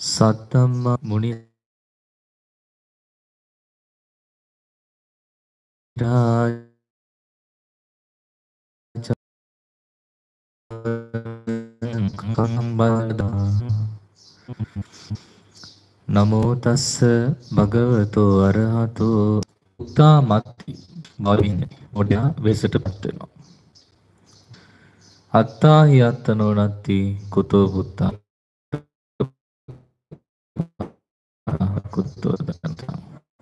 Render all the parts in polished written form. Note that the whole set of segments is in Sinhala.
සත්තම්ම මුනි රාජ කම්බදා නමෝ තස්ස භගවතෝ අරහතෝ උත්තාමත්ති බවින්නේ ඔඩියා වෙසටපත් වෙනවා. අත්තාහි අත්තනෝ නත්ති කුතෝ පුත්තා කුතෝ දන්තා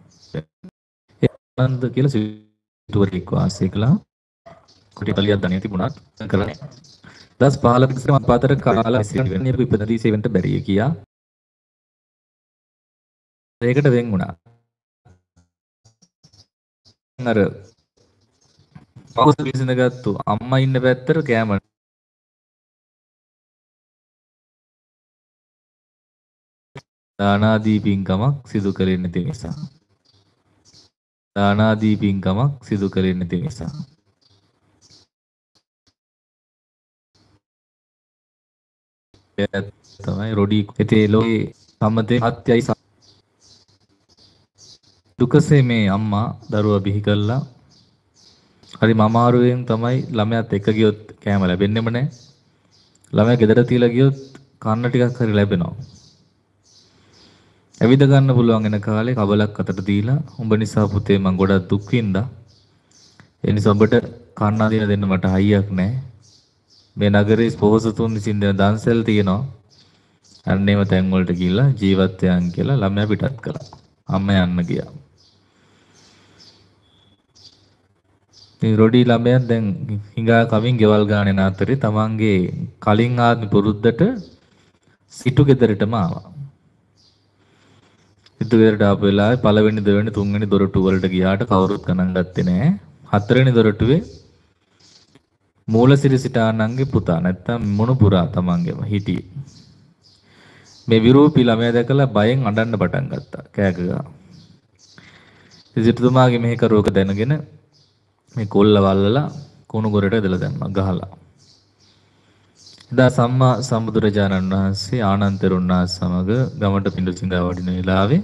ආනන්ද කියලා සිටුවරෙක් වාසය කළා. කුටි කලියක් ධනිය තිබුණත් කරන්නේ. දස් 15 ඉස්සර අපාතර කාලා සිටින්නේ ඉපදදී සේවන්ට බැරිය කියා. ඒකට වෙන් වුණා. අර පෞස විසඳගත්තු අම්මා ඉන්න පැත්තට කෑම දානාදී පින්කමක් සිදු කළේ නැති නිසා. දානාදී පින්කමක් සිදු කළේ නැති නිසා. තමයි රොඩි හිතේ ලෝකේ සම්මතේ හත්යයි දුකසේ මේ අම්මා දරුවා බිහි කළා. හරි මමාරුවෙන් තමයි ළමයාත් එක්ක ගියොත් කෑම ලැබෙන්නෙම නැහැ. ළමයා ගෙදර තියලා ගියොත් කන්න ටිකක් හරි ලැබෙනවා. ඇවිද ගන්න පුළුවන් වෙන කාලේ කබලක් අතට දීලා උඹ නිසා පුතේ මං ගොඩක් දුක් විඳා. ඒ නිසා ඔබට කන්න අදින දෙන්න මට හයියක් නැහැ. මේ නගරේ ස්පෝසතුන් විසින් දෙන දන්සල් තියෙනවා. අන්නේම තැන් වලට ගිහිල්ලා ජීවත් වෙයන් කියලා ළමයා පිටත් කළා. අම්මා යන්න ගියා. මේ රොඩි ළමයා දැන් හිඟා කමින් ගෙවල් ගානේ නාතරේ තමන්ගේ කලින් ආත්ම පුරුද්දට සිටු ගෙදරටම ආවා. සිටු ගෙදරට ආපු වෙලාවේ පළවෙනි දෙවෙනි තුන්වෙනි දොරටු වලට ගියාට කවුරුත් ගණන් ගත්තේ නැහැ. හතරවෙනි දොරටුවේ මූලසිරි සිටානන්ගේ පුතා නැත්තම් මොනුපුරා තමන්ගේම හිටියේ. මේ විරූපී ළමයා දැකලා බයෙන් අඬන්න පටන් ගත්තා. කෑක ගා. සිටුතුමාගේ මෙහෙකරුවක දැනගෙන මේ කොල්ල වල්ලලා කුණු ගොරට ඇදලා දැම්මා ගහලා. එදා සම්මා සම්බුදුරජාණන් වහන්සේ ආනන්ද තෙරුන් වහන්සේ සමග ගමට පිඬු සිඟා වඩින වෙලාවේ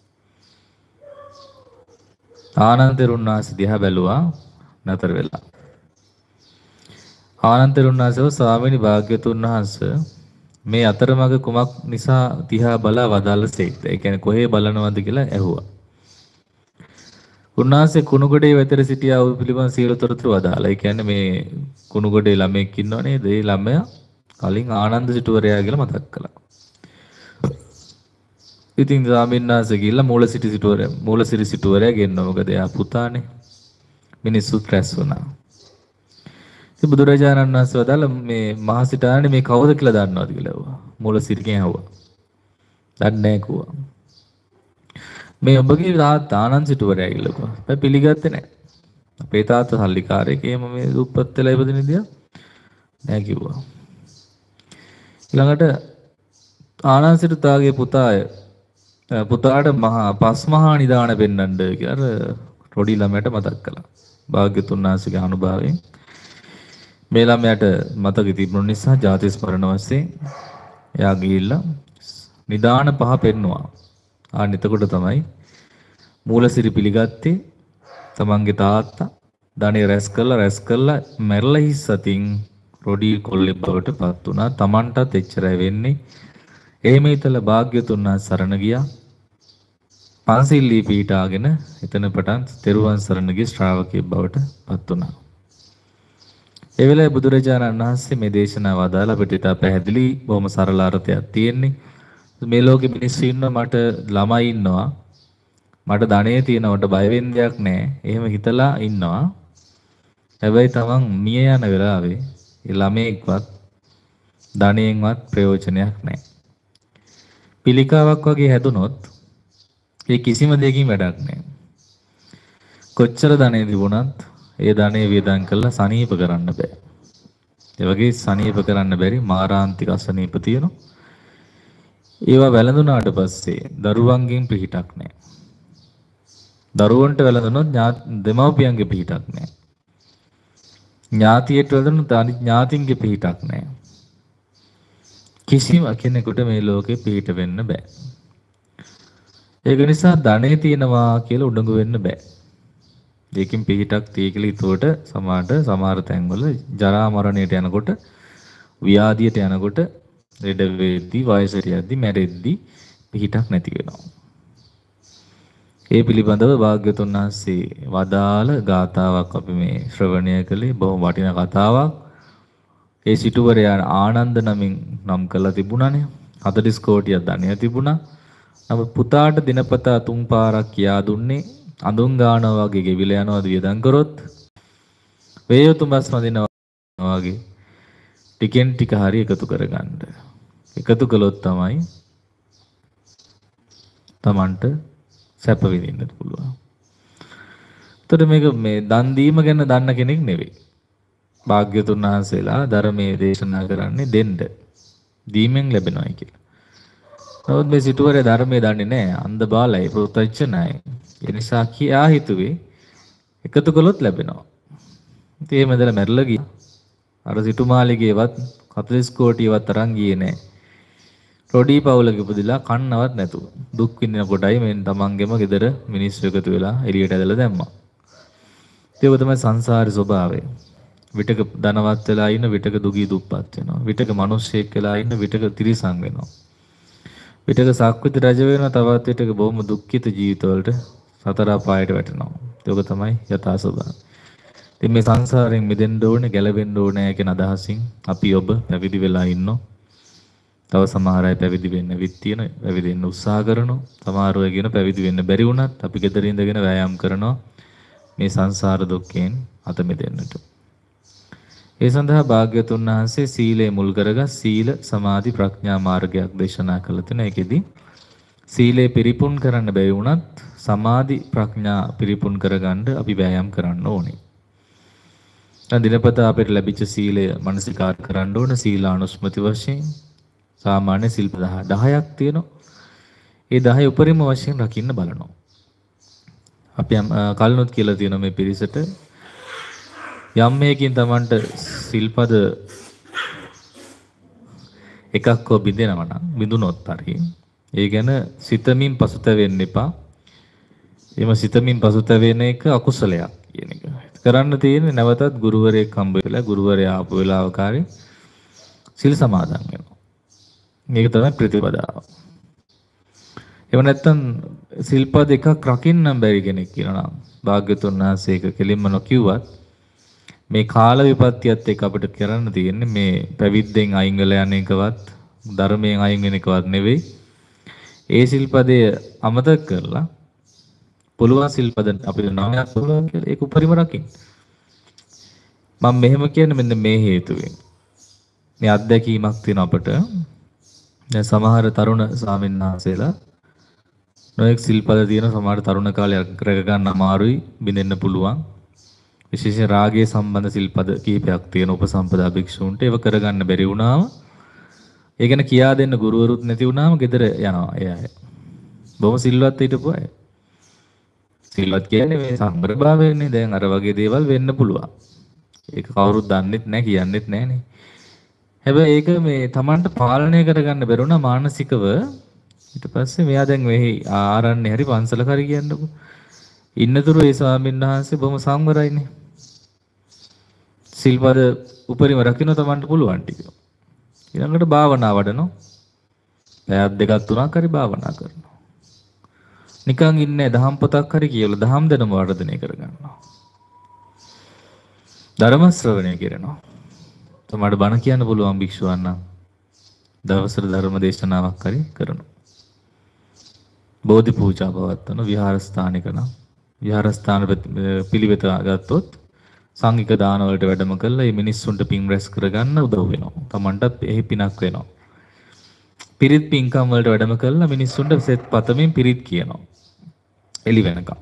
ආනන්ද තෙරුන් වහන්සේ දිහා බැලුවා නතර වෙලා. ආනන්ද තෙරුන් වහන්සේ ස්වාමීනි භාග්‍යතුන් වහන්සේ මේ අතරමඟ කුමක් නිසා තිහා බලා වදාළසේක්ද? ඒ කියන්නේ කොහේ බලනවද කියලා ඇහුවා. උන්වහන්සේ කුණුගොඩේ වැතර සිටියා වූ පිළිබඳ සියලු තොරතුරු වදාලා. ඒ කියන්නේ මේ කුණුගොඩේ ළමෙක් ඉන්නව නේද? ඒ ළමයා කලින් ආනන්ද සිටුවරයා කියලා මතක් කළා. ඉතින් ස්වාමීන් වහන්සේ ගිහිල්ලා මූලසිරි සිටුවරයා ගෙන්නව. මොකද එයා පුතානේ. මිනිස්සුත් රැස් වුණා. ඉතින් බුදුරජාණන් වහන්සේ වදාළ මේ මහසිටානේ මේ කවුද කියලා දන්නවද කියලා ඇහුවා. මූලසිරිගෙන් ඇහුවා. දන්නේ නැහැ කිව්වා. මේ ඔබගේ තාත්තා ආනන්ද සිටුවරයා ඉල්ලුවා. මම පිළිගත්තේ නැහැ. අපේ තාත්තා සල්ලිකාරයෙක් එහෙම මේ දුප්පත් වෙලා ඉපදින දියා නැහැ කිව්වා. ඊළඟට ආනන්ද සිටුතාගේ පුතාට පස් මහා නිදාන පෙන්වන්න කියලා අර රොඩි ළමයට මතක් කළා. භාග්‍යතුන් වහන්සේගේ අනුභවයෙන් මේ ළමයට මතක තිබුණු නිසා ජාති ස්මරණ වශයෙන් එයා ගිහිල්ලා නිදාන පහ පෙන්නවා. ආන්න එතකොට තමයි මූලසිරි පිළිගත්තේ තමන්ගේ තාත්තා ධනෙ රැස් කළා මැරලා හිස් අතින් රොඩි කොල්ලෙක් බවට පත් වුණා. තමන්ටත් එච්චරයි වෙන්නේ. එහෙම හිතලා භාග්‍යතුන් වහන්සේ සරණ ගියා. පන්සිල්ලී පීඨාගෙන එතන පටන් තෙරුවන් සරණ ගිය ශ්‍රාවකයෙක් බවට පත් වුණා. ඒ වෙලාවේ බුදුරජාණන් වහන්සේ මේ දේශනාව අදාළ අපිට ඉතා පැහැදිලි බොහොම සරල අර්ථයක් තියෙන්නේ. මේ ලෝකෙ මිනිස්සු ඉන්නවා මට ළමයි ඉන්නවා මට ධනෙ තියෙනවට බය වෙන්න දෙයක් නැහැ. එහෙම හිතලා ඉන්නවා. හැබැයි තමන් මිය යන වෙලාවේ ඒ ළමයෙක්වත් ධනෙන්වත් ප්‍රයෝජනයක් නැහැ. පිළිකාවක් වගේ හැදුනොත් ඒ කිසිම දෙයකින් වැඩක් නැහැ. කොච්චර ධනෙ තිබුණත් ඒ ධනෙ වියදම් කරලා සනීප කරන්න බෑ. ඒ වගේ සනීප කරන්න බැරි මාරාන්තික අසනීප තියෙනවා. ඒවා වැළඳුනාට පස්සේ දරුවන්ගෙන් පිහිටක් නැහැ. දරුවන්ට වැළඳුනොත් දෙමව්පියන්ගේ පිහිටක් නැහැ. ඥාතියට වැළඳුනොත් අනිත් ඥාතින්ගේ පිහිටක් නැහැ. කිසිම කෙනෙකුට මේ ලෝකේ පිහිට වෙන්න බෑ. ඒක නිසා ධනෙ තියනවා කියලා උඩඟු වෙන්න බෑ. ඒකෙන් පිහිටක් තිය කියලා ඊතෝට සමහර තැන්වල ජරා මරණයට යනකොට ව්‍යාධියට යනකොට ලෙඩ වෙද්දී වයසට යද්දී මැරෙද්දී පිහිටක් නැති වෙනවා. ඒ පිළිබඳව භාග්‍යතුන් වහන්සේ වදාළ ගාථාවක් අපි මේ ශ්‍රවණය කළේ බොහොම වටිනා කතාවක්. ඒ සිටුවරයා ආනන්ද නමින් නම් කරලා තිබුණානේ. 40 කෝටියක් ධනය තිබුණා. නමුත් පුතාට දිනපතා 3 පාරක් කියා දුන්නේ අඳුන් ගානවා වගේ ගෙවිලා යනවා වියදම් කරොත් වේයතුමස් වදිනවා වගේ ටිකෙන් ටික හරි එකතු කරගන්න. එකතු කළොත් තමයි Tamanට සැප විඳින්න පුළුවන්. එතකොට මේක මේ දන් දීම ගැන දන්න කෙනෙක් නෙවෙයි. භාග්‍යතුන් වහන්සේලා ධර්මයේ දේශනා කරන්නේ දෙන්න. දීමෙන් ලැබෙනවායි කියලා. නමුත් මේ සිටුවරේ ධර්මයේ දන්නේ නැහැ. අන්ධ බාලයි ප්‍රත්‍යක්ෂණයි. ඒ නිසා කියා හිතුවේ එකතු කළොත් ලැබෙනවා. ඉතින් එහෙම ඉඳලා මැරලා ගියා. අර සිටුමාලිගේවත් 40 කෝටියවත් තරම් ගියේ නැහැ. රොඩි පවුලක ඉපදිලා කන්නවත් නැතුව දුක් විඳින කොටයි මෙන් තමන්ගේම ගෙදර මිනිස්සු එකතු වෙලා එළියට ඇදලා දැම්මා. ඒක තමයි සංසාරේ ස්වභාවය. විතක ධනවත් වෙලා ඉන්න විතක දුගී දුප්පත් වෙනවා. විතක මිනිස්සෙක් වෙලා ඉන්න විතක තිරිසන් වෙනවා. විතක සක්විති රජ වෙනවා. තවත් විතක බොහොම දුක්ඛිත ජීවිතවලට සතර අපායට වැටෙනවා. ඒක තමයි යථා ස්වභාවය. ඉතින් මේ සංසාරයෙන් මිදෙන්න ඕනේ, ගැලවෙන්න ඕනේ කියන අදහසින් අපි ඔබ පැවිදි වෙලා ඉන්නෝ. තව සමහර අය පැවිදි වෙන්න විත් තියෙන පැවිදි වෙන්න උත්සාහ කරනවා. සමහර අය කියන පැවිදි වෙන්න බැරි වුණත් අපි ගෙදර ඉඳගෙන වෑයම් කරනවා මේ සංසාර දුක්ඛයෙන් අත මිදෙන්නට. ඒ සඳහා භාග්‍යතුන් වහන්සේ සීලය මුල් කරගත් සීල සමාධි ප්‍රඥා මාර්ගයක් දේශනා කළ තැන ඒකෙදි සීලය පිරිපුන් කරන්න බැරි වුණත් සමාධි ප්‍රඥා පිරිපුන් කරගන්න අපි වෑයම් කරන්න ඕනේ. දැන් දිනපතා අපිට ලැබිච්ච සීලය මනසිකාර කරන්න ඕන සීලානුස්මති වශයෙන් සාමාන්‍ය සිල්ප 10ක් තියෙනවා. ඒ 10 උපරිම වශයෙන් රකින්න බලනවා. අපි කලිනුත් කියලා තියෙනවා මේ පිරිසට යම් මේකින් Tamanට සිල්පද එකක් හෝ බිඳෙනවා නම් බිඳුනොත් හරි ඒ ගැන සිතමින් පසුතැවෙන්න එපා. එම සිතමින් පසුතැවෙන එක අකුසලයක් කියන එක. කරන්න තියෙන්නේ නැවතත් ගුරුවරයෙක් හම්බ වෙලා ගුරුවරයා ආපු වෙලාවකාරී සිල් සමාදන් වෙනවා. මේක තමයි ප්‍රතිපදාව. එහෙම නැත්නම් සිල්පද එකක් රකින්න බැරි කෙනෙක් කියනවා නම් භාග්‍යතුන් වහන්සේ ඒක කෙලින්ම නොකියුවත් මේ කාල විපත්තියත් එක්ක අපිට කරන්න තියෙන්නේ මේ පැවිද්දෙන් අයින් වෙලා යන එකවත් ධර්මයෙන් අයින් වෙන එකවත් නෙවෙයි. ඒ සිල්පදය අමතක කරලා පුළුවන් සිල්පද අපිට නමයක් පුළුවන් කියලා ඒක උපරිම රකින්න. මම මෙහෙම කියන්නේ මෙන්න මේ හේතුවෙන්. මේ අත්දැකීමක් තියෙන අපට දැන් සමහර තරුණ ස්වාමීන් වහන්සේලා නොඑක් සිල්පද තියෙන සමහර තරුණ කාලේ රැක ගන්න අමාරුයි බින්දෙන්න පුළුවන්. විශේෂයෙන් රාගයේ සම්බන්ධ සිල්පද කිහිපයක් තියෙන උපසම්පදා භික්ෂූන්ට ඒව කරගන්න බැරි වුණාම ඒ ගැන කියා දෙන්න ගුරුවරුත් නැති වුණාම ගෙදර යනවා ඒ අය. බොහොම සිල්වත් හිටපු අය. සිල්වත් කියන්නේ මේ සම්බරභාවයනේ. දැන් අර වගේ දේවල් වෙන්න පුළුවන්. ඒක කවුරුත් දන්නෙත් නැහැ කියන්නෙත් නැහනේ. හැබැයි ඒක මේ Tamanට පාලනය කරගන්න බැරුණා මානසිකව. ඊට පස්සේ මෙයා දැන් වෙහි ආරන්නේ හරි පන්සලක හරි කියන්නකො. ඉන්නතුරු ඒ ස්වාමීන් වහන්සේ බොහොම සංවරයිනේ. සිල්පද උපරිම රකින්න Tamanට පුළුවන් ටික. ඊළඟට භාවනා වඩනවා. පැයක් දෙකක් තුනක් හරි භාවනා කරනවා. නිකන් ඉන්නේ දහම් පොතක් හරි කියලා දහම් දැනුම වර්ධනය කරගන්නවා. ධර්ම ශ්‍රවණය කරනවා. තමයි බණ කියන්න පුළුවන් භික්ෂුවන් නම් දවසට ධර්ම දේශනාවක් හරි කරනවා. බෝධි පූජා පවත්වන විහාරස්ථානික නම් විහාරස්ථාන පිළිවෙත ගත්තොත් සංඝික දාන වලට වැඩම කළා මේ මිනිස්සුන්ට පින් රැස් කරගන්න උදව් වෙනවා. Tamanටත් එහි පිනක් වෙනවා. පිරිත් පින්කම් වලට වැඩම කළා මිනිස්සුන්ට සෙත් පතමින් පිරිත් කියනවා. එළි වෙනකම්.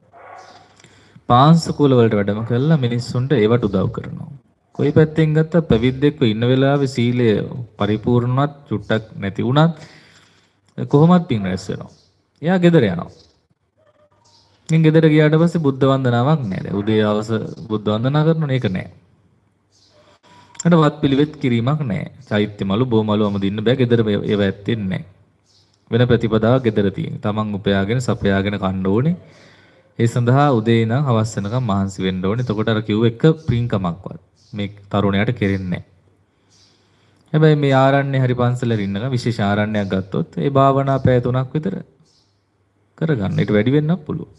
පාංශකූල වලට වැඩම කළා මිනිස්සුන්ට ඒවට උදව් කරනවා. කොයි පැත්තෙන් ගත්තත් පැවිද්දෙක්ව ඉන්න වෙලාවේ සීලය පරිපූර්ණවත් චුට්ටක් නැති වුණත් කොහොමත් පින් රැස් වෙනවා. එයා ගෙදර යනවා. මින් ගෙදර ගියාට පස්සේ බුද්ධ වන්දනාවක් නැහැ. දැන් උදේ හවස බුද්ධ වන්දනා කරනවා ඒක නැහැ. අර වත් පිළිවෙත් කිරීමක් නැහැ. චෛත්‍ය මලු බොමලු අමදින්න බෑ. ගෙදර ඒව ඇත්තේ නැහැ. වෙන ප්‍රතිපදාවක් ගෙදර තියෙන. තමන් උපයාගෙන සපයාගෙන කන්න ඕනේ. ඒ සඳහා උදේ ඉඳන් හවස වෙනකම් මහන්සි වෙන්න ඕනේ. එතකොට අර කිව්ව එක පින්කමක්වත් මේ තරුණයාට කෙරෙන්නේ නැහැ. හැබැයි මේ ආරණ්‍ය හරි පන්සලේ ඉන්නක විශේෂ ආරණ්‍යයක් ගත්තොත් ඒ භාවනා පැය 3ක් විතර කරගන්න. ඊට වැඩි වෙන්නත් පුළුවන්.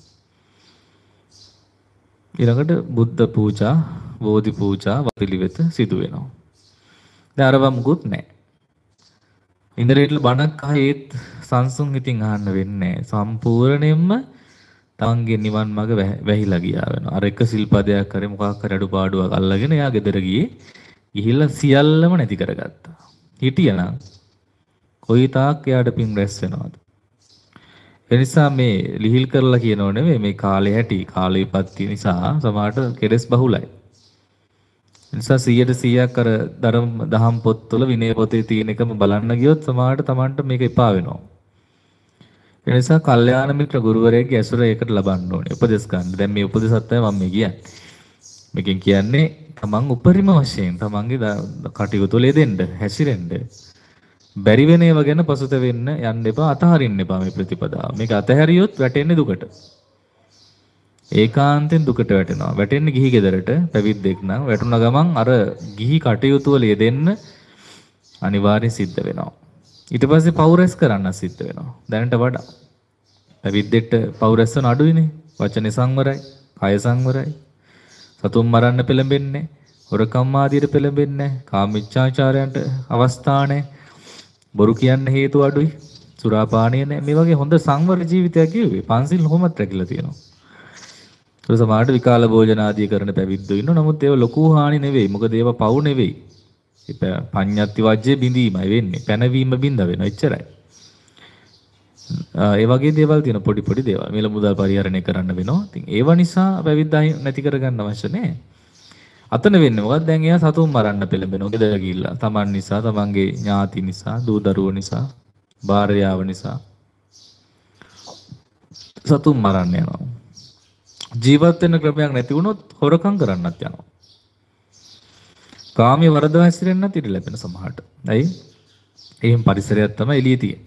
ඊළඟට බුද්ධ පූජා, බෝධි පූජා වපිලිවෙත සිදු වෙනවා. දැන් අරව මුකුත් නැහැ. ඉන්ද්‍රේටල බණක් ආයෙත් සංසුන් හිතින් අහන්න වෙන්නේ නැහැ. සම්පූර්ණයෙන්ම තමන්ගේ නිවන් මඟ වැහිලා ගියා වෙනවා. අර එක සිල්පදයක් කරේ මොකක් හරි අඩුපාඩුවක් අල්ලගෙන එයා ගෙදර ගියේ. ගිහිල්ලා සියල්ලම නැති කරගත්තා. හිටියනම් කොයි තාක් එයාට පින් රැස් වෙනවද? ඒ නිසා මේ ලිහිල් කරලා කියනව නෙවෙයි මේ කාලේ හැටි කාලේ විපත්ති නිසා සමහරට කෙලස් බහුලයි. ඒ නිසා 100%ක් අර ධර්ම දහම් පොත්වල විනය පොතේ තියෙන එකම බලන්න ගියොත් සමහරට Tamanට මේක එපා වෙනවා. ඒ නිසා කල්යාණ මිත්‍ර ගුරුවරයෙක්ගේ ඇසුර ඒකට ලබන්න ඕනේ. උපදෙස් ගන්න. දැන් මේ උපදෙසත් තමයි මම මේ කියන්නේ. මේකෙන් කියන්නේ තමන් උපරිම වශයෙන් තමන්ගේ කටයුතු වල යෙදෙන්න හැසිරෙන්න බැරි වෙන ඒවා ගැන පසුත වෙන්න යන්න එපා අතහරින්න එපා මේ ප්‍රතිපදාව. මේක අතහැරියොත් වැටෙන්නේ දුකට. ඒකාන්තෙන් දුකට වැටෙනවා. වැටෙන්නේ ගිහි ගෙදරට පැවිද්දෙක් නම් වැටුණ ගමන් අර ගිහි කටයුතු වල යෙදෙන්න අනිවාර්යෙන් සිද්ධ වෙනවා. ඊට පස්සේ පෞරස් කරන්න සිද්ධ වෙනවා. දැනට වඩා පැවිද්දෙට පෞරස් වන අඩුයිනේ. වචනේ සංවරයි, කය සංවරයි. සතුන් මරන්න පෙළඹෙන්නේ, හොරකම් ආදියට පෙළඹෙන්නේ, කාමීච්ඡාචාරයන්ට අවස්ථා නැහැ. බොරු කියන්න හේතු අඩුයි. සුරාපානය නැහැ. මේ වගේ හොඳ සංවර ජීවිතයක් කිව්වේ. පන්සිල් කොහොමද රැකිලා තියෙනවා. ඒ සමාජයට විකාල භෝජන ආදී කරන පැවිද්දෝ ඉන්නවා. නමුත් ඒව ලොකු හානි නෙවෙයි. මොකද ඒව පව් නෙවෙයි. ඒ පඤ්ඤාති වජ්ජේ බිඳීමයි වෙන්නේ. පැනවීම බිඳ වෙනවා. එච්චරයි. ඒ වගේ දේවල් තියෙන පොඩි පොඩි දේවල්. මේල මුදල් පරිහරණය කරන්න වෙනවා. ඉතින් ඒව නිසා පැවිද්දා නැති කරගන්න අවශ්‍ය නැහැ. අතන වෙන්නේ මොකක්ද? දැන් එයා සතුන් මරන්න පෙළඹෙනවා. ගෙදර ගිහිල්ලා. Taman නිසා, Tamanගේ ඥාති නිසා, දූ දරුවෝ නිසා, භාර්යාව නිසා සතුන් මරන්න යනවා. ජීවත් වෙන්න ක්‍රමයක් නැති වුණොත් හොරකම් කරන්නත් යනවා. කාමයේ වරදවා හැසිරෙන්නත් ඉඩ ලැබෙන සමහරට. ඇයි? එහෙම පරිසරයක් තමයි එළියේ තියෙන්නේ.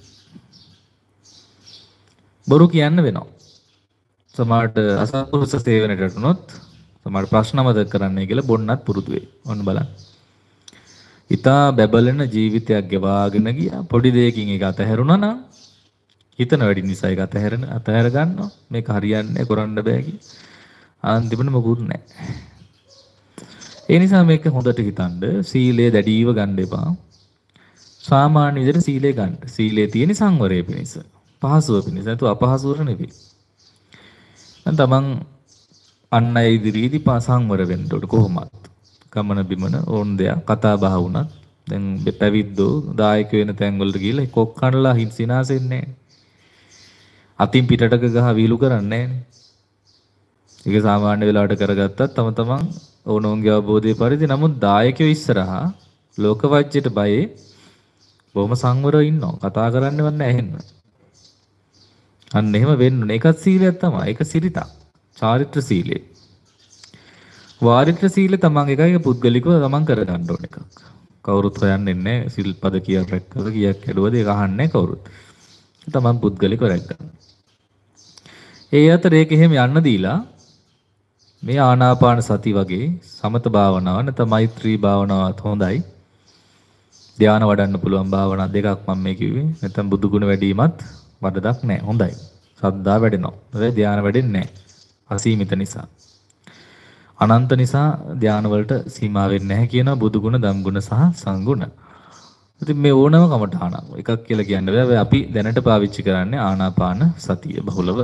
බොරු කියන්න වෙනවා. සමහරට අසත්පුරුෂ සේවනයට යටුනොත් සමහර ප්‍රශ්න මතක කරන්නයි කියලා බොන්නත් පුරුදු වෙයි. ඔන්න බලන්න. ඊතා බැබලෙන ජීවිතයක් ගෙවාගෙන ගියා. පොඩි දෙයකින් ඒක අතහැරුණා නම් හිතන වැඩි නිසා ඒක අතහැර ගන්නවා. මේක හරියන්නේ කරන්න බෑ කි. අන්තිමට මොකුත් නැහැ. ඒ නිසා මේක හොඳට හිතන්න සීලය දැඩිව ගන්න එපා. සාමාන්‍ය විදිහට සීලය ගන්න. සීලේ තියෙන සංවරය පිණිස. පහසුව පිණිස. නැතු අපහසුවර නෙවෙයි. දැන් තමන් අන් අය ඉදිරියේදී සංවර වෙන්න ඕන කොහොමද? ගමන බිමන ඕන දෙයක් කතා බහ වුණත් දැන් පැවිද්දෝ දායක වෙන තැන් වලට ගිහලා කොක් කනලා හින්සිනාසෙන්නේ නැහැ. අතින් පිටටක ගහ වීලු කරන්නේ නැහැ. ඒක සාමාන්‍ය වෙලාවට කරගත්තත් තමන් ඕනෝන්ගේ අවබෝධයේ පරිදි නමුත් දායකයෝ ඉස්සරහා ලෝකවජ්‍යයට බයේ බොහොම සංවරව ඉන්නවා. කතා කරන්නවත් නැහැ එහෙම. අන්න එහෙම වෙන්න ඕනේ. ඒකත් සීලයක් තමයි. ඒක සිරිතක්. චාරිත්‍ර සීලය. වාරිත්‍ර සීලය තමන් එකයි පුද්ගලිකව තමන් කරගන්න ඕන එකක්. කවුරුත් හොයන්නේ නැහැ. සිල්පද කීයක් රැක්කද කීයක් කැඩුවද ඒක අහන්නේ කවුරුත්. තමන් පුද්ගලිකව රැක්ගන්න. ඒ අතර ඒක එහෙම යන්න දීලා මේ ආනාපාන සති වගේ සමත භාවනාව නැත්නම් මෛත්‍රී භාවනාවත් හොඳයි. ධානය වඩන්න පුළුවන් භාවනා දෙකක් මම මේ කිව්වේ. නැත්නම් බුදු ගුණ වැඩිමත් වරදක් නැහැ. හොඳයි. සද්දා වැඩෙනවා. හැබැයි ධානය වැඩෙන්නේ නැහැ. අසීමිත නිසා. අනන්ත නිසා ධානය වලට සීමා වෙන්නේ නැහැ කියන බුදු ගුණ, ධම් ගුණ සහ සංගුණ. ඉතින් මේ ඕනම කමටහන එකක් කියලා කියන්න බෑ. අපි දැනට පාවිච්චි කරන්නේ ආනාපාන සතිය බහුලව.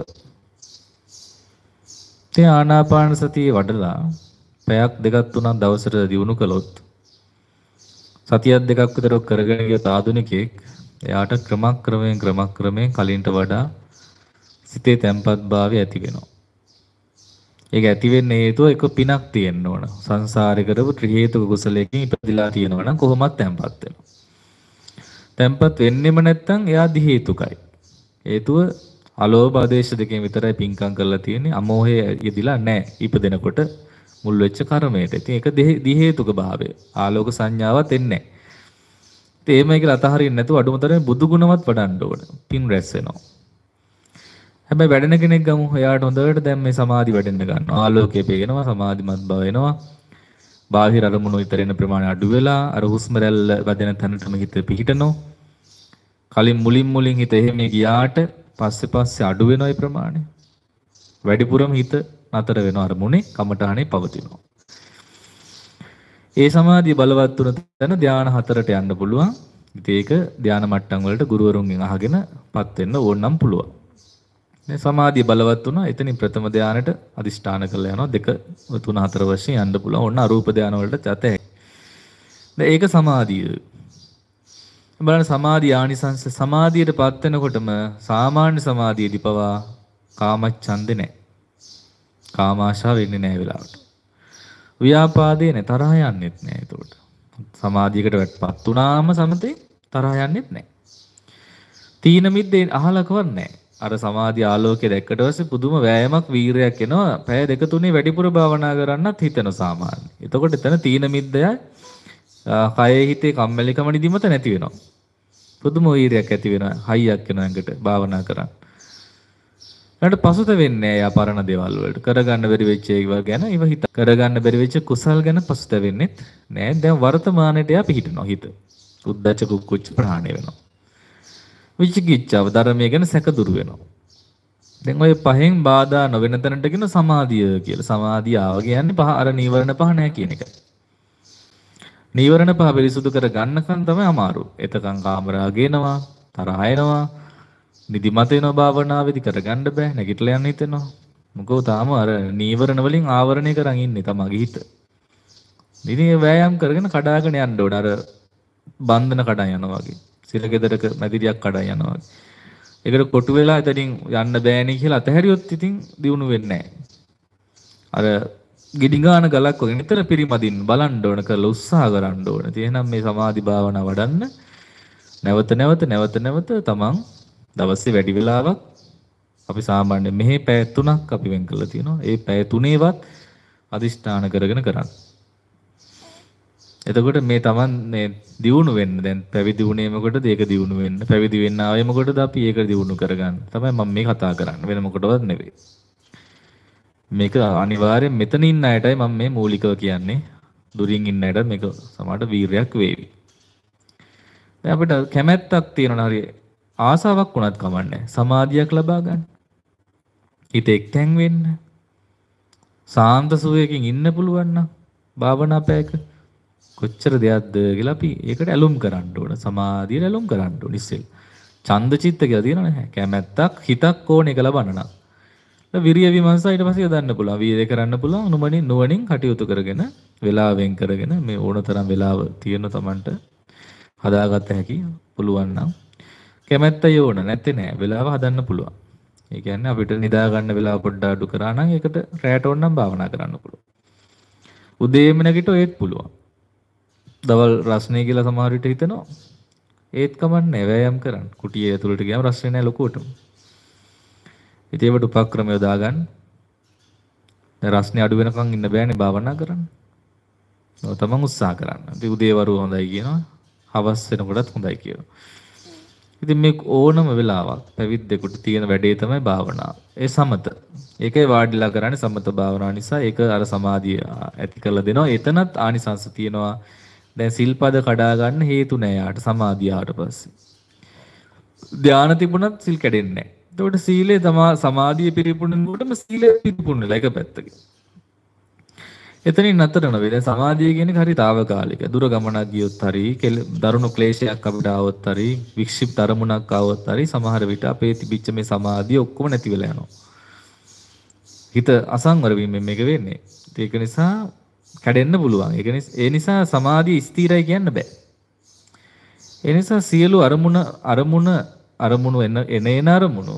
ඒ ආනාපාන සතිය වඩලා පැයක් දෙකක් තුනක් දවසට දිනු කළොත් සතියක් දෙකක් විතර කරගෙන ගිය ආධුනිකයෙක් එයාට ක්‍රමක්‍රමයෙන් කලින්ට වඩා සිතේ තැම්පත්භාවය ඇති වෙනවා. ඒක ඇති වෙන්න හේතුව එක පිනක් තියෙන්න ඕන. සංසාරේ කරපු ත්‍රි හේතුක කුසලයකින් ඉපදිලා තියෙනවා නම් කොහොමත් තැම්පත් වෙනවා. තැම්පත් වෙන්නෙම නැත්නම් එයා දි හේතුකයි. හේතුව අලෝභ ආදේශ දෙකෙන් විතරයි පින්කම් කරලා තියෙන්නේ. අමෝහය යෙදිලා නැහැ. ඉපදෙනකොට මුල් වෙච්ච කර්මයට. ඉතින් ඒක දී හේතුක භාවය. ආලෝක සංඥාවත් එන්නේ නැහැ. ඉතින් එහෙමයි කියලා අතහරින්න නැතුව අඩුමතරමේ බුදු ගුණවත් වඩන්න ඕන. පින් රැස් වෙනවා. හැබැයි වැඩෙන කෙනෙක් ගමු. එයාට හොඳට දැන් මේ සමාධි වැඩෙන්න ගන්නවා. ආලෝකය පේනවා, සමාධිමත් බව එනවා. බාහිර අරමුණු විතර එන ප්‍රමාණය අඩු වෙලා අර හුස්ම රැල්ල වැදෙන තැනටම හිත පිහිටනවා. කලින් මුලින් හිත එහෙම ගියාට පස්සේ අඩු වෙනවා ඒ ප්‍රමාණය. වැඩිපුරම හිත නතර වෙනවා අරමුණේ කමඨානේ පවතිනවා. ඒ සමාධිය බලවත් වුණ තැන ධාන 4ට යන්න පුළුවන්. ඉතින් ඒක ධාන මට්ටම් වලට ගුරුවරුන්ගෙන් අහගෙනපත් වෙන්න ඕනනම් පුළුවන්. මේ සමාධිය බලවත් වුණා. එතනින් ප්‍රථම ධානයට අදිෂ්ඨාන කරලා යනවා. 2 3 4 වශයෙන් යන්න පුළුවන්. ඕන්න අරූප ධාන වලට යතේ. දැන් ඒක සමාධිය. බලන්න සමාධි ආනිසංස සමාධියටපත් වෙනකොටම සාමාන්‍ය සමාධියදී පවා කාමච්ඡන්දේ නැහැ. කාමාශාව වෙන්නේ නැහැ වෙලාවට. ව්‍යාපාදේ නැහැ, තරහ යන්නෙත් නැහැ ඒතකොට. සමාධියකටපත් වුණාම සමතේ තරහ යන්නෙත් නැහැ. තීන මිද්දේ අහලකවත් නැහැ. අර සමාධි ආලෝකයේ දැක්කට පස්සේ පුදුම වෑයමක් වීරයක් එනවා. පැය දෙක තුනේ වැඩිපුර භාවනා කරන්නත් හිතෙන සාමාන්‍ය. එතකොට එතන තීන මිද්දයයි කයේ හිතේ කම්මැලිකම නිදිමත නැති වෙනවා. පුදුම වීරයක් ඇති වෙනවා. හයියක් එනවා ඇඟට භාවනා කරන්න. ඊට පසුත වෙන්නේ යා පරණ දේවල් වලට කරගන්න බැරි වෙච්ච ඒවා ගැන ඉව හිත කරගන්න බැරි වෙච්ච කුසල් ගැන පසුත වෙන්නේත් නෑ. දැන් වර්තමානයේ යා පිහිටනවා හිත. උද්දච්ච කුක්කුච්ච ප්‍රහාණය වෙනවා. විචිකිච්ඡාව ධර්මයේ ගැන සැක දුරු වෙනවා. දැන් ඔය පහෙන් බාධා නොවන තැනට කියන සමාධිය කියලා. සමාධිය ආව කියන්නේ පහ අර නීවරණ පහ නැහැ කියන එක. නීවරණ පහ පිරිසුදු කර ගන්නකන් තමයි අමාරු. එතකන් කාමරාගේනවා, තරහ එනවා, නිදිමත වෙනවා භාවනාවේදී කරගන්න බෑ. නැගිටලා යන්න හිතෙනවා. මොකෝ තාම අර නීවරණ වලින් ආවරණය කරන් ඉන්නේ තමගේ හිත. ඉතින් වෑයම් කරගෙන කඩාගෙන යන්න ඕන. අර බන්ධන කඩන් යනවා වගේ. සිරගෙදරක මැදිරියක් කඩන් යනවා වගේ. ඒකට කොටු වෙලා එතනින් යන්න බෑනේ කියලා අතහැරියොත් ඉතින් දියුණු වෙන්නේ නැහැ. අර ගිඩිගාන ගලක් වගේ නිතර පිරිමදින්න බලන්න ඕන කරලා උත්සාහ කරන්න ඕන. එහෙනම් මේ සමාධි භාවනා වඩන්න නැවත තමන් දවසේ වැඩි වෙලාවක් අපි සාමාන්‍යයෙන් මෙහි පැය 3ක් අපි වෙන් කරලා තියෙනවා. ඒ පැය 3ේවත් අදිෂ්ඨාන කරගෙන කරන්න. එතකොට මේ තමන් මේ දියුණු වෙන්න දැන් පැවිදි වුණේ මොකටද? ඒක දියුණු වෙන්න. පැවිදි වෙන්න ආවේ මොකටද? අපි ඒක දියුණු කරගන්න. තමයි මම මේ කතා කරන්නේ. වෙන මොකටවත් නෙවෙයි. මේක අනිවාර්යෙන් මෙතන ඉන්න අයටයි මම මේ මූලිකව කියන්නේ. දුරින් ඉන්න අයට මේක සමහරට වීරයක් වේවි. දැන් අපිට කැමැත්තක් තියෙනවා හරිය ආසාවක් වුණත් කමන්නේ. සමාධියක් ලබා ගන්න. හිත එක්තැන් වෙන්න. සාන්ත සුවයකින් ඉන්න පුළුවන් නම් භාවනා පැයක කොච්චර දෙයක්ද කියලා අපි ඒකට ඇලුම් කරන්න ඕන. සමාධියට ඇලුම් කරන්න ඕන ඉස්සෙල්. ඡන්ද චිත්ත කියලා තියෙනව නැහැ. කැමැත්තක් හිතක් ඕන එක ලබන්න නම්. විරිය විමර්ශය ඊට පස්සේ යදන්න පුළුවන්. වීර්ය කරන්න පුළුවන්. නුවණින් කටයුතු කරගෙන වෙලාවෙන් කරගෙන මේ ඕනතරම් වෙලාව තියෙන තමන්ට හදාගත්ත හැකි පුළුවන් නම් කැමැත්ත යෝන නැත්තේ නෑ. වෙලාව හදන්න පුළුවන්. ඒ කියන්නේ අපිට නිදා ගන්න වෙලාව පොඩ්ඩක් අඩු කරා නම් ඒකට රැයට ඕනනම් භාවනා කරන්න පුළුවන්. උදේම නැගිට ඒත් පුළුවන්. දවල් රස්නේ කියලා සමහර විට හිතනවා. ඒත් කමන්නේ වෑයම් කරන්න. කුටිය ඇතුළට ගියාම රස්නේ නෑ ලොකුවටම. ඉතින් ඒවට උපක්‍රම යොදා ගන්න. දැන් රස්නේ අඩු වෙනකන් ඉන්න බෑනේ භාවනා කරන්න. ඔය තමන් උත්සාහ කරන්න. ඉතින් උදේවරු හොඳයි කියනවා. හවස් වෙනකොටත් හොඳයි කියනවා. ඉතින් මේ ඕනම වෙලාවක් පැවිද්දෙකුට තියෙන වැඩේ තමයි භාවනාව. ඒ සමත. ඒකයි වාඩිලා කරන්නේ සමත භාවනාව නිසා. ඒක අර සමාධිය ඇති කරලා දෙනවා. එතනත් ආනිසංස තියෙනවා. දැන් සිල්පද කඩා ගන්න හේතු නෑ යාට සමාධිය ආවට පස්සේ. ධානය තිබුණත් සිල් කැඩෙන්නේ නෑ. එතකොට සීලේ තමා සමාධිය පිරිපුණනකොටම සීලය පිරිපුණලා එක පැත්තකින්. එතනින් නතර නෙවෙයි. දැන් සමාධිය කියන්නේ හරි తాවකාලික. දුර ගමනක් ගියොත් හරි, දරුණු ක්ලේශයක් අපිට ආවොත් හරි, වික්ෂිප්ත අරමුණක් ආවොත් හරි සමහර විට අපේ තිබිච්ච මේ සමාධිය ඔක්කොම නැති වෙලා යනවා. හිත අසංවර වීමෙන් මේක වෙන්නේ. ඒක නිසා කැඩෙන්න පුළුවන්. ඒ නිසා සමාධිය ස්ථිරයි කියන්න බෑ. ඒ නිසා සියලු අරමුණු එන අරමුණු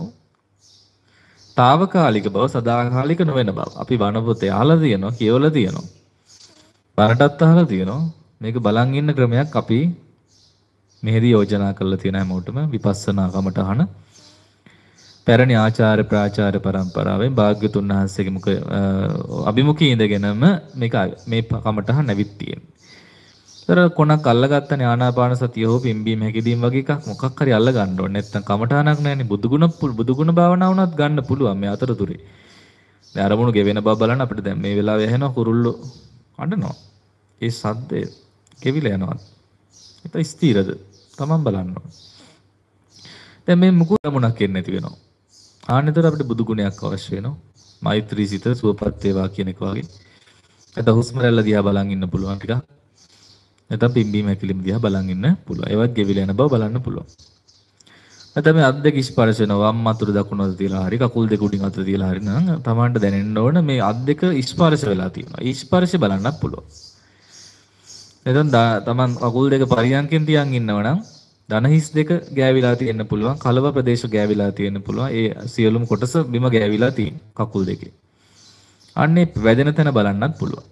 తాවකාලික බව සදාකාලික නොවන බව. අපි වන පොතේ අහලා තියෙනවා, කියවලා තියෙනවා. බණටත් අහලා තියෙනවා. මේක බලන් ඉන්න ක්‍රමයක් අපි මෙහෙදි යෝජනා කරලා තියෙන හැමෝටම විපස්සනා කමටහන පැරණි ආචාර්ය ප්‍රාචාර්ය පරම්පරාවෙන් භාග්‍යතුන් වහන්සේගේ මුඛ අභිමුඛයේ ඉඳගෙනම මේ කමටහන් නැවිත් තියෙනවා. ඒතර කොනක් අල්ලගත්තනේ ආනාපාන සතිය හෝ පිම්බීම හැකිදීම වගේ එකක් මොකක් හරි අල්ල ගන්න ඕනේ. නැත්තම් කමටහනක් නැහැනේ. බුදුගුණ භාවනාව වුණත් ගන්න පුළුවන් මේ අතරතුරේ. දැන් අරමුණු ගෙවෙන බව බලන්න අපිට දැන් මේ වෙලාවේ ඇහෙනවා කුරුල්ලෝ අඬනවා. ඒ සද්දය කෙවිලා යනවා. ඒක ස්ථිරද? තමන් බලන්න ඕනේ. දැන් මේ මුකුත් අරමුණක් එන්නේ නැති වෙනවා. ආන්නතර අපිට බුදු ගුණයක් අවශ්‍ය වෙනවා. මෛත්‍රී සිත සුවපත් වේවා කියන එක වගේ. නැත්නම් හුස්ම රැල්ල දිහා බලන් ඉන්න පුළුවන් ටිකක්. නැත්නම් පිම්බීම හැකිලිම දිහා බලන් ඉන්න පුළුවන්. ඒවත් ගෙවිලා යන බව බලන්න පුළුවන්. නැත්නම් මේ අත් දෙක ස්පර්ශ වෙනවා. වම් අතුරු දකුණු අත තියලා හරි කකුල් දෙක උඩින් අත තියලා හරි නම් තමන්ට දැනෙන්න ඕන මේ අත් දෙක ස්පර්ශ වෙලා තියෙනවා. ඒ ස්පර්ශය බලන්නත් පුළුවන්. නැත්නම් තමන් කකුල් දෙක පරියන්කෙන් තියන් ඉන්නවනම් ධන හිස් දෙක ගෑවිලා තියෙන්න පුළුවන්. කලව ප්‍රදේශ ගෑවිලා තියෙන්න පුළුවන්. ඒ සියලුම කොටස බිම ගෑවිලා තියෙන කකුල් දෙකේ. අන්නේ වැදෙන තැන බලන්නත් පුළුවන්.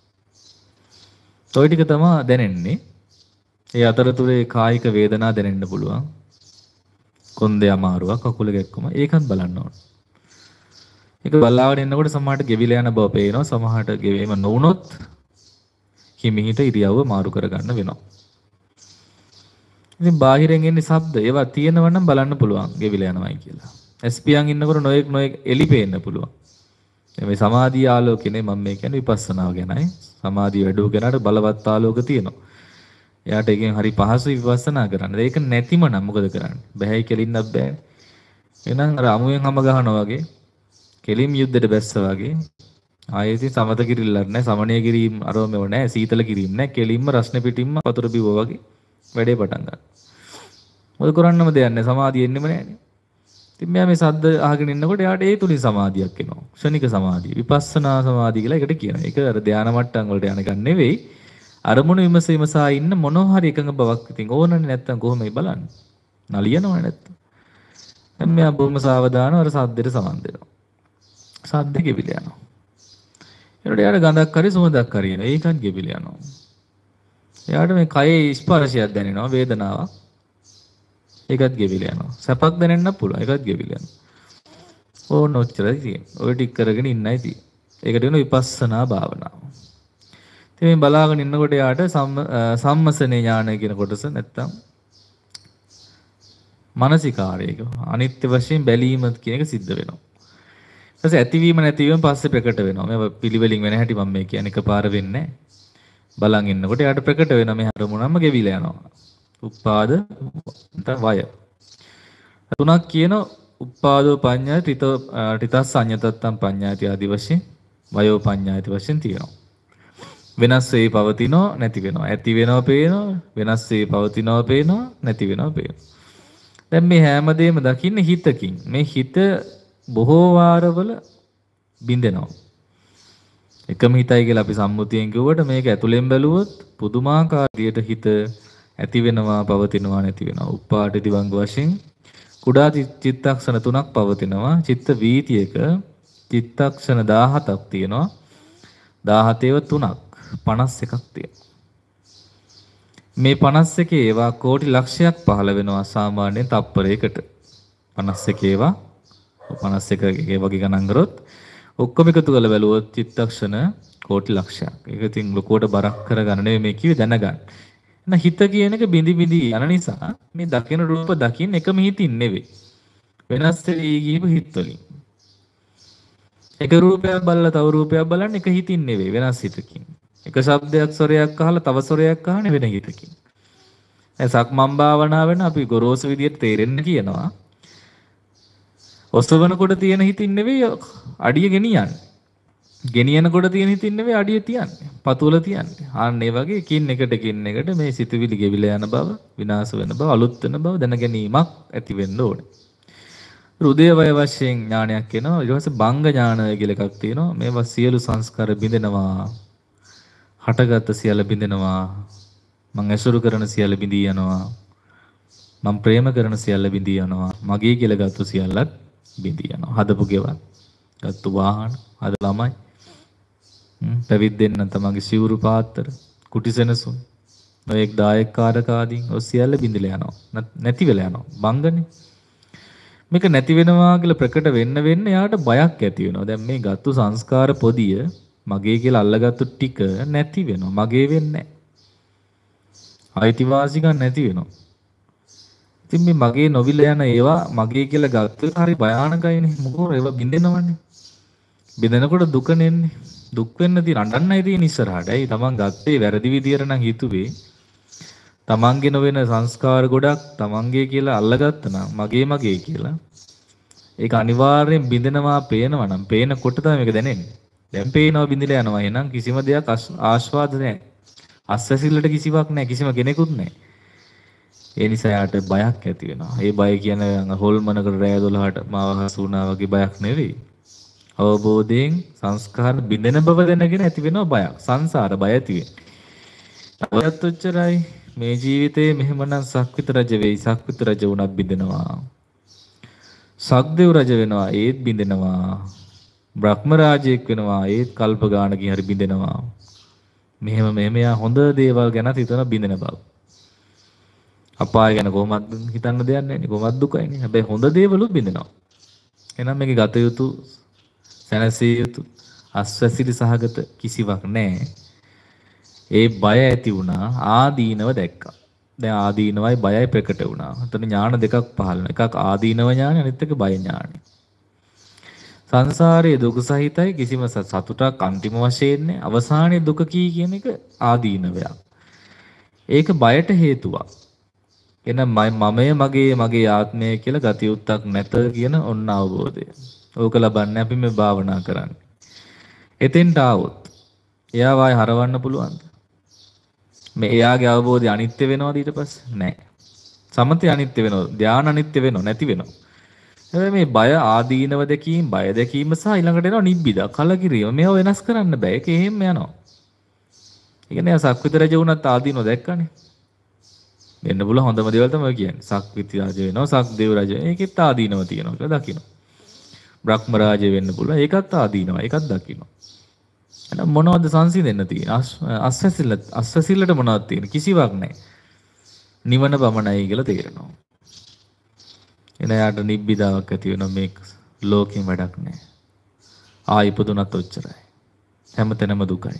toy ටික තමයි දැනෙන්නේ. ඒ අතරතුරේ කායික වේදනා දැනෙන්න පුළුවන්. කොන්දේ අමාරුවක් කකුල ගැක්කම ඒකත් බලන්න ඕන. ඒක බලාගෙන ඉන්නකොට සමහරට ගෙවිලා යන බව පේනවා. සමහරට ගෙවීම නොවුනොත් හිමිහිට ඉරියව්ව මාරු කරගන්න වෙනවා. ඉතින් බාහිරෙන් එන්නේ ශබ්ද ඒවා තියෙනවා නම් බලන්න පුළුවන් ගෙවිලා යනවායි කියලා. SPයන් ඉන්නකොට නොඑක් එලි පේන්න පුළුවන්. මේ සමාධිය ආලෝකනේ මම මේ කියන්නේ විපස්සනාව ගැනයි. සමාධිය වැඩුව කෙනාට බලවත් ආලෝක තියෙනවා. එයාට එකෙන් හරි පහසුයි විපස්සනා කරන්න. ඒක නැතිම නම් මොකද කරන්නේ? බෑයි කෙලින්නත් බෑනේ. එහෙනම් අර අමුයෙන් හැම ගහනවා වගේ කෙලින් යුද්ධයට බැස්සා වගේ ආයෙත් සමත කිරිල්ලක් නැහැ, සමණය කිරීම අරෝමෙව නැහැ, සීතල කිරීම නැහැ, කෙලින්ම රස්න පිටින්ම වතුර බිව්වා වගේ වැඩේ පටන් ගන්නවා. මොකද කරන්නම දෙයක් නැහැ, සමාධිය එන්නෙම නැහැනේ. ඉතින් මෙයා මේ සද්ද අහගෙන ඉන්නකොට එයාට ඒ තුලින් සමාධියක් එනවා. ක්ෂණික සමාධිය. විපස්සනා සමාධිය කියලා එකට කියනවා. ඒක අර ධානා මට්ටම් වලට යන එක නෙවෙයි. අරමුණු විමසා ඉන්න මොනවා හරි එකඟ බවක් ඉතින් ඕනනේ නැත්තම් කොහොමයි බලන්නේ? නලියනවනේ නැත්තම්. දැන් මෙයා බොහොම සාවධානව අර සද්දෙට සමන් දෙනවා. සද්ද ගෙවිල යනවා. ඒකට එයාට ගඳක් හරි සුවඳක් හරි එනවා. ඒකත් ගෙවිල යනවා. එයාට මේ කයේ ස්පර්ශයක් දැනෙනවා වේදනාවක්. ඒකත් ගෙවිල යනවා. සැපක් දැනෙන්න පුළුවන්. ඒකත් ගෙවිල යනවා. ඕන ඔච්චරයි තියෙන්නේ. ඔය ටික කරගෙන ඉන්නයි තියෙන්නේ. ඒකට වෙන විපස්සනා භාවනාව. ඉතින් මේ බලාගෙන ඉන්නකොට යාට සම්මසනේ ඥානය කියන කොටස නැත්තම් මානසිකාරයක අනිත්‍ය වශයෙන් බැලීම කියන එක සිද්ධ වෙනවා. ඊට පස්සේ ඇතිවීම නැතිවීම පස්සේ ප්‍රකට වෙනවා. මේ පිළිවෙලින් වෙන හැටි මම මේ කියන්නේ එකපාර වෙන්නේ නැහැ. බලන් ඉන්නකොට යාට ප්‍රකට වෙනවා මේ අරමුණම ගෙවිලා යනවා. උපාද නැත්නම් වය. තුනක් කියන උපාදෝ පඤ්ඤාය ත්‍රිතස් සංයතත්තම් පඤ්ඤායති ආදි වශයෙන් වයෝ පඤ්ඤායති වශයෙන් තියෙනවා. වෙනස් වේ පවතිනෝ නැති වෙනවා. ඇති වෙනවා පේනවා. වෙනස් වේ පවතිනවා පේනවා. නැති වෙනවා පේනවා. දැන් මේ හැමදේම දකින්නේ හිතකින්. මේ හිත බොහෝ වාරවල බින්දෙනවා. එකම හිතයි කියලා අපි සම්මුතියෙන් කිව්වට මේක ඇතුලෙන් බැලුවොත් පුදුමාකාර විදියට හිත ඇති වෙනවා පවතිනවා නැති වෙනවා. උපාට දිවංග වශයෙන් කුඩා චිත්තක්ෂණ 3ක් පවතිනවා. චිත්ත වීතියක චිත්තක්ෂණ 17ක් තියෙනවා. 17ව 3ක් 51ක් තියෙනවා. මේ 51 ඒවා කෝටි ලක්ෂයක් පහළ වෙනවා සාමාන්‍යයෙන් තප්පරයකට. 51 ඒවා 51 වගේ ගණන් කරොත් ඔක්කොම එකතු කරලා බැලුවොත් චිත්තක්ෂණ කෝටි ලක්ෂයක්. ඒක ඉතින් ලොකුවට බරක් කරගන්න නෙවෙයි මේ කිව්වේ දැනගන්න. එහෙනම් හිත කියන එක බිඳි බිඳි යන නිසා මේ දකින රූප දකින්න එකම හිතින් නෙවෙයි. වෙනස් වෙවි ගියපු හිත් වලින්. එක රූපයක් බලලා තව රූපයක් බලන්න එක හිතින් නෙවෙයි වෙනස් හිතකින්. එක ශබ්දයක් ස්වරයක් අහලා තව ස්වරයක් අහන්නේ වෙන හිතකින්. දැන් සක්මන් භාවනාවෙන් අපි ගොරෝසු විදියට තේරෙන්න කියනවා. ඔසවනකොට තියෙන හිතින් නෙවෙයි අඩිය ගෙනියන්නේ. ගෙනියනකොට තියෙන හිතින් නෙවෙයි අඩිය තියන්නේ. පතුල තියන්නේ. ආන්න ඒ වගේ එකින් එකට මේ සිතුවිලි ගෙවිලා යන බව, විනාශ වෙන බව, අලුත් වෙන බව දැන ගැනීමක් ඇති වෙන්න ඕනේ. හෘදේවය වශයෙන් ඥානයක් එනවා. ඊට පස්සේ බංග ඥානය කියලා එකක් තියෙනවා. මේවා සියලු සංස්කාර බිඳෙනවා. හටගත් සියල්ල බිඳෙනවා. මං ඇසුරු කරන සියල්ල බිඳී යනවා. මං ප්‍රේම කරන සියල්ල බිඳී යනවා. මගේ කියලා ගත්තු සියල්ලත් බිඳී යනවා. හදපු ගෙවල්, ගත්තු වාහන, හද ළමයි, පැවිද්දෙන් නම් තමන්ගේ සිවුරු පාත්තර, කුටිසෙනසුන්, නොඑක් දායක කාරක ආදීන් ඔය සියල්ල බිඳිලා යනවා. නැති වෙලා යනවා. බංගනේ. මේක නැති වෙනවා කියලා ප්‍රකට වෙන්න යාට බයක් ඇති වෙනවා. දැන් මේ ගත්තු සංස්කාර පොදිය මගේ කියලා අල්ලගත්තු ටික නැති වෙනවා. මගේ වෙන්නේ නැහැ. අයිතිවාසිකම් නැති වෙනවා. ඉතින් මේ මගේ නොවිල යන ඒවා මගේ කියලා ගත්තොත් හරි භයානකයිනේ. මොකද ඒවා බින්දෙනවනේ. බින්දෙනකොට දුක නෙන්නේ. දුක් වෙන්න තියෙන අඬන්නයි තියෙන ඉස්සරහට. ඇයි තමන් ගත්තේ වැරදි විදියට නම් හිතුවේ. තමන්ගේ නොවන සංස්කාර ගොඩක් තමන්ගේ කියලා අල්ලගත්තා නම් මගේ කියලා. ඒක අනිවාර්යෙන් බින්දෙනවා පේනවා නම් පේනකොට තමයි මේක දැනෙන්නේ. දැන් පේනවා බින්දලා යනවා. එහෙනම් කිසිම දෙයක් ආස්වාද නැහැ. අස්වැසිල්ලට කිසිවක් නැහැ. කිසිම කෙනෙකුත් නැහැ. ඒ නිසා යාට බයක් ඇති වෙනවා. ඒ බය කියන්නේ හොල්මනකට රෑ 12ට මාව හසු වුණා වගේ බයක් නෙවෙයි. අවබෝධයෙන් සංස්කාර බිඳෙන බව දැනගෙන ඇති වෙනවා බයක්. සංසාර බය ඇති වෙනවා. ඔයත් උච්චරයි මේ ජීවිතේ මෙහෙමනම් සක්විත රජ වෙයි. සක්විත රජ වුණත් බිඳෙනවා. සක්දේව රජ වෙනවා ඒත් බිඳෙනවා. බ්‍රහ්ම රාජයෙක් වෙනවා ඒත් කල්ප ගානකින් හරි බිඳෙනවා. මෙහෙම යා හොඳ දේවල් ගැන හිතන බිඳෙන බව. අපාය ගැන කොහොමද හිතන්න දෙයක් නැහැ නේ. කොහොමද දුකයිනේ. හැබැයි හොඳ දේවලුත් බිඳෙනවා. එහෙනම් මේකේ ගත යුතු සැනසිය යුතු අස්වැසිලි සහගත කිසිවක් නැහැ. ඒ බය ඇති වුණා ආදීනව දැක්කා. දැන් ආදීනවයි බයයි ප්‍රකට වුණා. එතන ඥාන දෙකක් පහළ වෙනවා. එකක් ආදීනව ඥානය අනිත් එක බය ඥානය. සංසාරයේ දුක සහිතයි කිසිම සතුටක් අන්තිම වශයෙන් නැහැ. අවසානයේ දුක කියන එක ආදීනවයක්. ඒක බයට හේතුවක්. එහෙනම් මගේ ආත්මය කියලා ගතියුත්තක් නැත කියන ඔන්න අවබෝධය. ඕක ලබන්නේ අපි මේ භාවනා කරන්නේ. එතෙන්ට ආවොත් එයා වායි හරවන්න පුළුවන්ද? මේ එයාගේ අවබෝධය අනිත්‍ය වෙනවද ඊට පස්සේ? නැහැ. සමතය අනිත්‍ය වෙනවද? ධානය අනිත්‍ය වෙනව නැති වෙනව. හැබැයි මේ බය ආදීනව දැකීම, බය දැකීම සහ ඊළඟට එනවා නිබ්බිදා, කලකිරීම. මේව වෙනස් කරන්න බෑ. ඒක එහෙම යනවා. ඒ කියන්නේ සක්විත රජ වුණත් ආදීනව දැක්කනේ. වෙන්න බුල හොඳම දේවල් තමයි කියන්නේ. සක්විති රජ වෙනවා, සක්දේව රජ. ඒකෙත් ආදීනව තියෙනවා කියලා දකින්න. බ්‍රහ්ම රාජය වෙන්න පුළුවන්. ඒකත් ආදීනවා. ඒකත් දකින්න. එහෙනම් මොනවද සංසිඳෙන්න තියෙන්නේ? අස්වැසිල්ලට මොනවද තියෙන්නේ? කිසිවක් නැහැ. නිවන පමණයි කියලා තේරෙනවා. එන යාට නිබ්බිදාවක් ඇති වෙනවා. මේක ලෝකෙම වැඩක් නැහැ. ඉපදුනත් ඔච්චරයි. හැමතැනම දුකයි.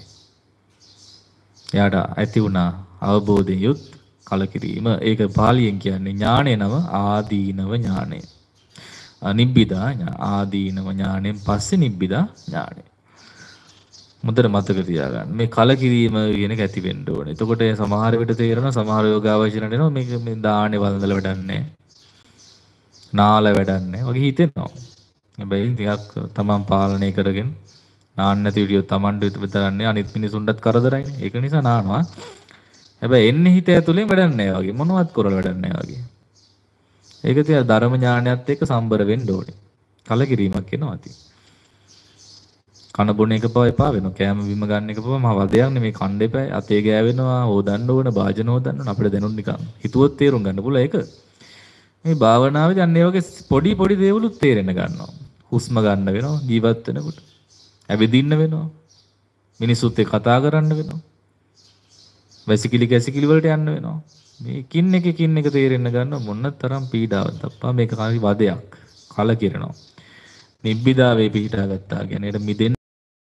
යාට ඇති වුණා අවබෝධයෙන් යුත් කලකිරීම. ඒක පාලියෙන් කියන්නේ ඥානය නම ආදීනව ඥානය. නිබ්බිදා ආදීනව ඥාණයෙන් පස්සේ නිබ්බිදා ඥාණය. මුදර මතක තියාගන්න. මේ කලකිරීම කියන එක ඇති වෙන්න ඕනේ. එතකොට සමහර විට තේරෙනවා සමහර යෝගාවචරණ එනවා මේක මේ දාහනේ වළඳලා වැඩක් නැහැ. නාල වැඩක් නැහැ වගේ හිතෙනවා. හැබැයි ටිකක් තමන් පාලනය කරගෙන නාන්න නැති විදිය තමන්ට විතරන්නේ අනිත් මිනිසුන්ටත් කරදරයිනේ. ඒක නිසා නානවා. හැබැයි එන්නේ හිත ඇතුලෙන් වැඩක් නැහැ වගේ. මොනවත් කරලා වැඩක් නැහැ වගේ. ඒක තියා ධර්ම ඥානයත් එක්ක සම්බර වෙන්න ඕනේ. කලකිරීමක් එනවා ඇති. කන බොන එක පව එපා වෙනවා. කෑම බීම ගන්න එක පව මහ වදයක් නෙමේ. කන්න එපා. අතේ ගෑවෙනවා. හොදන්න ඕන. භාජන හොදන්න ඕන. අපිට දැනුම් නිකන්. හිතුවොත් තේරුම් ගන්න පුළුවන් ඒක. මේ භාවනාවේදී අන්න ඒ වගේ පොඩි දේවලුත් තේරෙන්න ගන්නවා. හුස්ම ගන්න වෙනවා. ජීවත් වෙනකොට. ඇවිදින්න වෙනවා. මිනිසුත් එක්ක කතා කරන්න වෙනවා. වැසිකිලි වලට යන්න වෙනවා. මේ කින් එක තේරෙන්න ගන්න මොන තරම් පීඩාවක්ද අප්පා. මේක හරි වදයක්. කලකිරෙනවා. නිබ්බිදාවේ පිහිටා ගත්තා කියන්නේ ඒක මිදෙන්න.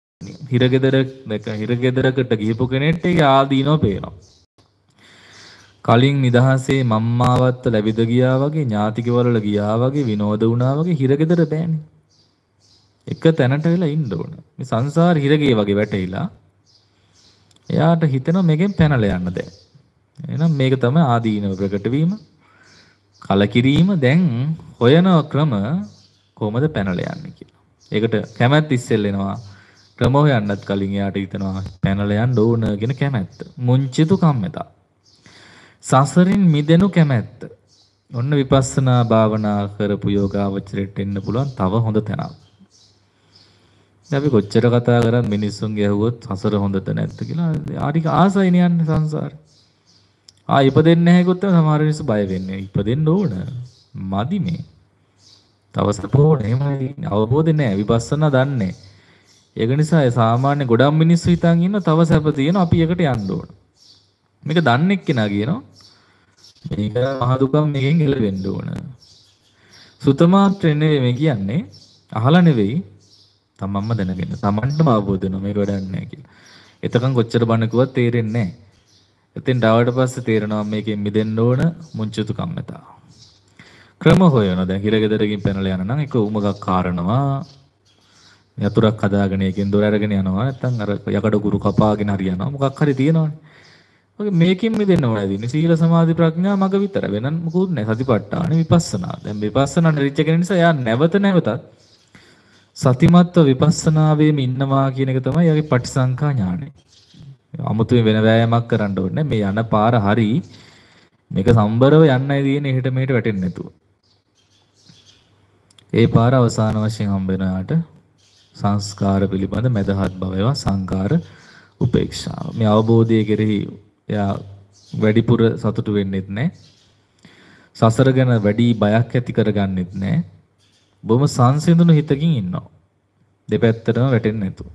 හිරගෙදරකට ගිහපු කෙනෙක්ට ඒ ආදීනව පේනවා. කලින් නිදහසේ මම්මාවත්ත ලැබිද ගියා වගේ ඥාතිකවල ගියා වගේ විනෝද වුණා වගේ හිරගෙදර බෑනේ. එක තැනට වෙලා ඉන්න ඕන. මේ සංසාර හිරගේ වගේ වැටෙයිලා. එයාට හිතෙනවා මේකෙන් පැනලා යන්න දැන්. එහෙනම් මේක තමයි ආදීනව ප්‍රකට වීම. කලකිරීම දැන් හොයන ක්‍රම කොහොමද පැනලා යන්නේ කියලා. ඒකට කැමැත්ත ඉස්සෙල් එනවා. ක්‍රම හොයන්නත් කලින් එයාට හිතනවා පැනලා යන්න ඕන කියන කැමැත්ත. මුංචිතු කම්මැත. සසරින් මිදෙනු කැමැත්ත. ඔන්න විපස්සනා භාවනා කරපු යෝගාවචරයට එන්න පුළුවන් තව හොඳ තැනක්. අපි කොච්චර කතා කරත් මිනිස්සුන්ගේ ඇහුවොත් සසර හොඳද නැද්ද කියලා ආටික ආසයිනේ යන්නේ සංසාරේ. ඉපදෙන්නේ නැහැ කිව්වොත් සමහර මිනිස්සු බය වෙන්නේ. ඉපදෙන්න ඕන. මදි මේ. තව සපෝන එහෙමයි අවබෝධ නැහැ. විපස්සනා දන්නේ. ඒක නිසා සාමාන්‍ය ගොඩක් මිනිස්සු හිතන් ඉන්න තව සැප තියෙන අපි එකට යන්න ඕන. මේක දන්නේ කෙනා කියනවා මේක මහ දුකක් මේකෙන් එළවෙන්න ඕන. සුතමාත්‍රය නෙවෙයි මේ කියන්නේ. අහලා නෙවෙයි. තමන්ම දැනගෙන. තමන්ටම අවබෝධ වෙනවා මේක වැඩක් නැහැ කියලා. එතකන් කොච්චර බණ කිව්වත් තේරෙන්නේ නැහැ. එතෙන් ඩාවට පස්සේ තේරෙනවා මේකෙන් මිදෙන්න ඕන මුංචුතු කම්මතා. ක්‍රම හොයනවා. දැන් හිරගෙදරකින් පැනලා යන නම් එක උමගක් කාරණවා යතුරක් හදාගෙන එකෙන් දොර අරගෙන යනවා නැත්නම් අර යකඩ කුරු කපාගෙන හරි යනවා මොකක් හරි තියෙනවනේ. ඔක මේකෙන් මිදෙන්න ඕනේ දින්නේ සීල සමාධි ප්‍රඥා මග විතර වෙන මොකුත් නැහැ සතිපට්ඨාන විපස්සනා. දැන් විපස්සනා රිච්ච කෙන නිසා යා නැවත නැවතත් සතිමත්ව විපස්සනාවේම ඉන්නවා කියන එක තමයි යගේ පටිසංඛා ඥානෙ. 아무තුම වෙන වෑයමක් කරන්න ඕනේ මේ යන පාර හරි මේක සම්බරව යන්නයි තියෙන්නේ එහෙට මෙහෙට වැටෙන්නේ නැතුව. ඒ පාර අවසාන වශයෙන් හම්බ වෙනාට සංස්කාර පිළිබඳ මදහත් බව ඒවා සංකාර උපේක්ෂාව. මේ අවබෝධය කෙරෙහි එයා වැඩිපුර සතුටු වෙන්නෙත් නැහැ. සසර ගැන වැඩි බයක් ඇති කරගන්නෙත් නැහැ. බොහොම සංසිඳුණු හිතකින් ඉන්නවා. දෙපැත්තටම වැටෙන්නේ නැතුව.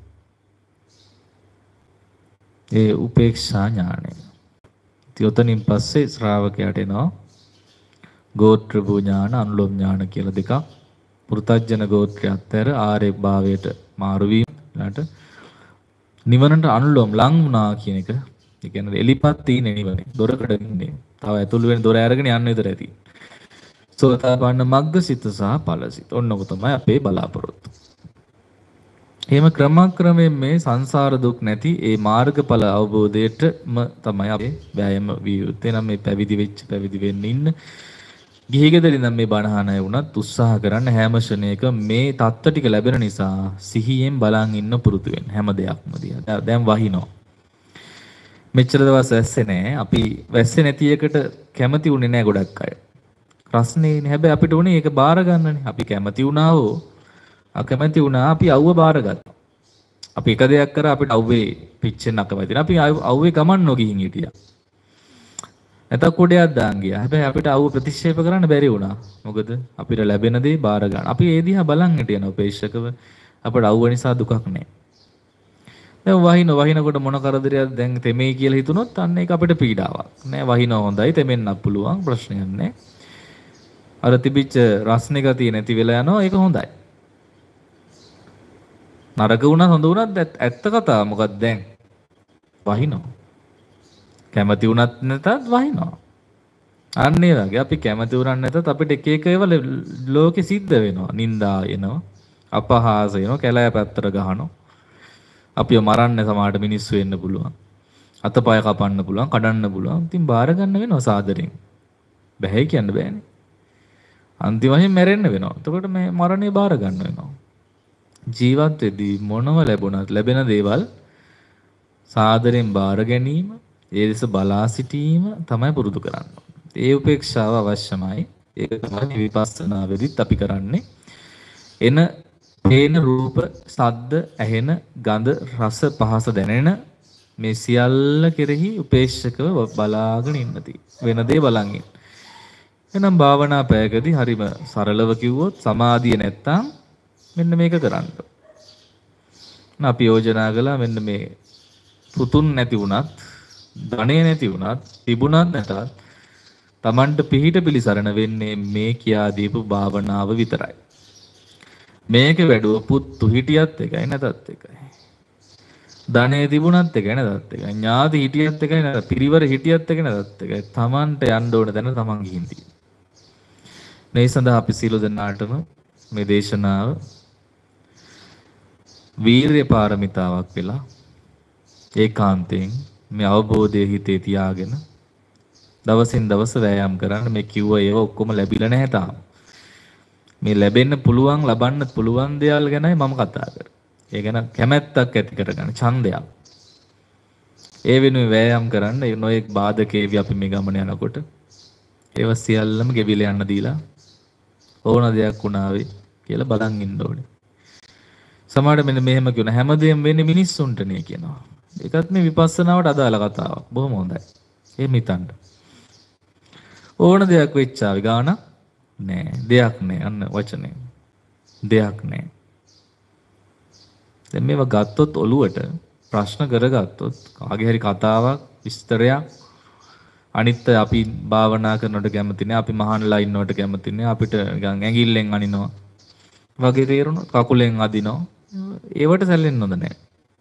ඒ උපේක්ෂා ඥානය. තියොතනින් පස්සේ ශ්‍රාවකයාට එනවා ගෝත්‍ර භූ ඥාන අනුලෝම ඥාන කියලා දෙකක්. පෘථග්ජන ගෝත්‍රය අතර ආර්ය භාවයට මාරු වීම ඊළඟට නිවනට අනුලෝම ලං වුණා කියන එක. ඒ කියන්නේ එලිපත් තියෙන නිවනේ. දොරකඩ ඉන්නේ. තව ඇතුළු වෙන දොර අරගෙන යන්න විතර ඇති. සෝතාපන්න මග්ගසිත සහ ඵලසිත. ඔන්නක තමයි අපේ බලාපොරොත්තු. එහෙම ක්‍රමක්‍රමයෙන් මේ සංසාර දුක් නැති ඒ මාර්ගඵල අවබෝධයටම තමයි අපේ වෑයම විය යුත්තේ. නම් මේ පැවිදි වෙච්ච පැවිදි වෙන්න ඉන්න ගිහිගෙදර ඉඳන් මේ බණහනය වුණත් උත්සාහ කරන්න හැම ශරණයක මේ தত্ত্ব ටික ලැබෙන නිසා සිහියෙන් බලන් ඉන්න පුරුදු වෙන්න හැම දෙයක්ම දිහා. දැන් වහිනවා. මෙච්චර දවස් වැස්සේ නැහැ. අපි වැස්සේ නැති එකට කැමති උනේ නැහැ ගොඩක් අය. ප්‍රශ්නේ නේ. හැබැයි අපිට උනේ ඒක බාර ගන්නනේ. අපි කැමති වුණාවෝ අකමැති වුණා අපි අවුව බාරගත්තා. අපි එක දෙයක් කරා අපිට අවුවේ පිච්චෙන්න අකමැති. අපි අවුවේ ගමන් නොගිහින් හිටියා. නැතත් කොඩයක් දාන් ගියා. හැබැයි අපිට අවුව ප්‍රතික්ෂේප කරන්න බැරි වුණා. මොකද අපිට ලැබෙන දේ බාර ගන්න. අපි ඒ දිහා බලන් හිටියන උපේක්ෂකව අපිට අවුව නිසා දුකක් නැහැ. දැන් වහිනකොට මොන කරදරයක්ද දැන් තෙමේ කියලා හිතුනොත් අන්න ඒක අපිට පීඩාවක්. නෑ වහින හොඳයි තෙමෙන්නත් පුළුවන් ප්‍රශ්නයක් නෑ. අර තිබිච්ච රස්නේ ගතිය නැති වෙලා යනවා ඒක හොඳයි. නරක වුණා හොඳ වුණත් ඇත්ත කතාව මොකක්ද දැන් වහිනවා. කැමති වුණත් නැතත් වහිනවා. අන්න ඒ වගේ අපි කැමති වුණත් නැතත් අපිට එක එක ඒවා ලෝකෙ සිද්ධ වෙනවා. නිന്ദා එනවා, අපහාස එනවා, කැලෑ පැත්තට ගහනවා. අපිව මරන්න සමහරට මිනිස්සු වෙන්න පුළුවන්. අතපය කපන්න පුළුවන්, කඩන්න පුළුවන්. ඉතින් බාර ගන්න වෙනවා සාදරෙන්. බෑ කියන්න බෑනේ. අන්තිම වශයෙන් මැරෙන්න වෙනවා. එතකොට මේ මරණය බාර ගන්න වෙනවා. ජීවත් වෙදී මොනව ලැබුණත් ලැබෙන දේවල් සාදරෙන් බාර ගැනීම, ඒ දෙස බලා සිටීම තමයි පුරුදු කරන්න. ඒ උපේක්ෂාව අවශ්‍යමයි. ඒක තමයි විපස්සනා වෙදිත් අපි කරන්නේ. එන පේන රූප, ශබ්ද, ඇහෙන, ගඳ, රස, පහස දැනෙන මේ සියල්ල කෙරෙහි උපේක්ෂකව බලාගෙන ඉන්නදී වෙන දේ බලන් ඉන්න. එනම් භාවනා පැයකදී හරිම සරලව කිව්වොත් සමාධිය නැත්තම් මෙන්න මේක කරන්න. අපි යෝජනා කළා මෙන්න මේ පුතුන් නැති වුණත්, ධනෙ නැති වුණත්, තිබුණත් නැතත් Tamanට පිහිට පිළිසරණ වෙන්නේ මේ කියා දීපු භාවනාව විතරයි. මේක වැඩුව පුතු හිටියත් එකයි නැතත් එකයි. ධනෙ තිබුණත් එකයි නැතත් එකයි. ඥාති හිටියත් එකයි නැතත් පිරිවර හිටියත් එකයි නැතත් එකයි. Tamanට යන්න ඕන දැන Taman ගිහින් තියෙනවා. මේ සඳහා අපි සීල දනාටම මේ දේශනාව වීර්ය පාරමිතාවක් වෙලා ඒකාන්තයෙන් මේ අවබෝධය හිතේ තියාගෙන දවසින් දවස වෑයම් කරන්න. මේ කිව්ව ඒවා ඔක්කොම ලැබිලා නැහැ තාම. මේ ලැබෙන්න පුළුවන් ලබන්න පුළුවන් දේවල් ගැනයි මම කතා කරන්නේ. ඒ ගැන කැමැත්තක් ඇති කරගන්න ඡන්දයක්. ඒ වෙනුවෙන් වෑයම් කරන්න ඒ නොයෙක් බාධකේවි අපි මේ ගමන යනකොට ඒවා සියල්ලම ගෙවිලා යන්න දීලා ඕන දෙයක් වුණාවේ කියලා බලන් ඉන්න ඕනේ. සමහරට මෙන්න මෙහෙම කියන හැමදේම වෙන්නේ මිනිස්සුන්ටනේ කියනවා. ඒකත් මේ විපස්සනාවට අදාළ කතාවක්. බොහොම හොඳයි. එහෙම හිතන්න. ඕන දෙයක් වෙච්චාවි ගාන නෑ. දෙයක් නෑ. අන්න වචනේ. දෙයක් නෑ. දැන් මේවා ගත්තොත් ඔළුවට ප්‍රශ්න කරගත්තොත් කාගේ හරි කතාවක් විස්තරයක් අනිත් අපි භාවනා කරනකොට කැමති නෑ. අපි මහානලා ඉන්නවට කැමති නෑ. අපිට නිකන් ඇඟිල්ලෙන් අනිනවා. වගේ තේරුණා. කකුලෙන් අදිනවා. ඒවට සැලෙන්න හොඳ නෑ.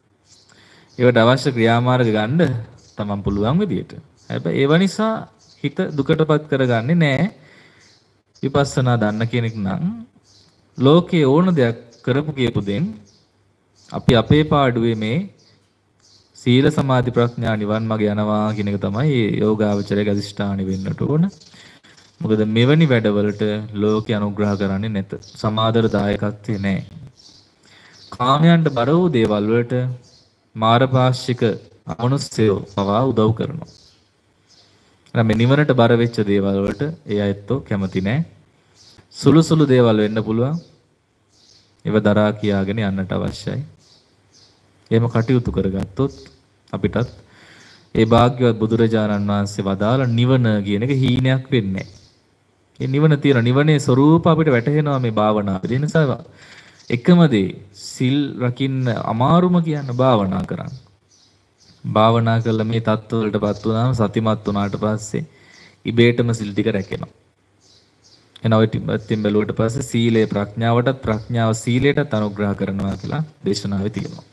ඒවට අවශ්‍ය ක්‍රියාමාර්ග ගන්න තමන් පුළුවන් විදියට. හැබැයි ඒව නිසා හිත දුකටපත් කරගන්නේ නෑ. විපස්සනා දන්න කෙනෙක් නම් ලෝකේ ඕන දෙයක් කරපු කියපු දෙන් අපි අපේ පාඩුවේ මේ සීල සමාධි ප්‍රඥා නිවන් මඟ යනවා කියන එක තමයි යෝගාවචරයේ අධිෂ්ඨානෙ වෙන්නට ඕන. මොකද මෙවැනි වැඩවලට ලෝකේ අනුග්‍රහ කරන්නේ නැත. සමාදර දායකත්වේ නැහැ. කාමයන්ට බර වූ දේවල් වලට මාරපාක්ෂික අමනුෂ්‍යයෝ පවා උදව් කරනවා. එහෙනම් මේ නිවනට බර වෙච්ච දේවල් වලට ඒ අයත්ෝ කැමති නැහැ. සුළු සුළු දේවල් වෙන්න පුළුවන්. ඒව දරා කියාගෙන යන්නට අවශ්‍යයි. එහෙම කටයුතු කරගත්තොත් අපිටත් ඒ භාග්‍යවත් බුදුරජාණන් වහන්සේ වදාළ නිවන කියන එක හීනයක් වෙන්නේ නැහැ. ඒ නිවන තියෙන නිවනේ ස්වરૂප අපිට වැටහෙනවා මේ භාවනාවේ. ඒ නිසා එකම දේ සිල් රකින්න අමාරුම කියන භාවනා කරන්න. භාවනා කළා මේ தত্ত্ব වලටපත් වුණාම සතිමත් වුණාට පස්සේ ඉබේටම සිල් ටික රැකෙනවා. එනවා ටිකක් බැලුවට පස්සේ සීලේ ප්‍රඥාවටත් ප්‍රඥාව සීලයටත් අනුග්‍රහ කරනවා කියලා දේශනාවේ තියෙනවා.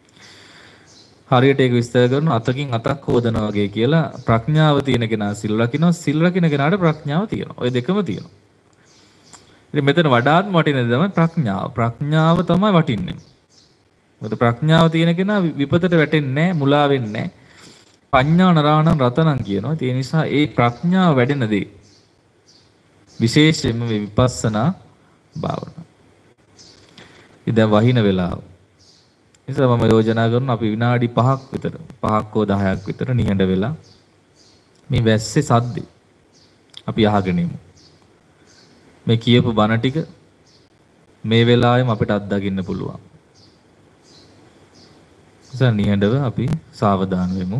හරියට ඒක විස්තර කරනවා අතකින් අතක් හොදනවා වගේ කියලා ප්‍රඥාව තියෙන කෙනා සිල් රකින්නවා සිල් රකින්න කෙනාට ප්‍රඥාව තියෙනවා. ඔය දෙකම තියෙනවා. ඉතින් මෙතන වඩාත්ම වටින දේ තමයි ප්‍රඥාව. ප්‍රඥාව තමයි වටින්නේ. මොකද ප්‍රඥාව තියෙන කෙනා විපතට වැටෙන්නේ නැහැ, මුලා වෙන්නේ නැහැ. පඤ්ඤා නරාණං රතනං කියනවා. ඒ නිසා ඒ ප්‍රඥාව වැඩෙන දේ විශේෂයෙන්ම මේ විපස්සනා භාවනාව. ඉතින් වහින වෙලාව. නිසා මම යෝජනා කරනවා අපි විනාඩි 5ක් විතර 5ක් හෝ 10ක් විතර නිහඬ වෙලා මේ වැස්සේ සද්දේ අපි අහගෙන ඉමු. මේ කියපු බණ ටික මේ වෙලාවෙම අපිට අත්දකින්න පුළුවන්. නිසා නිහඬව අපි සාවධාන වෙමු.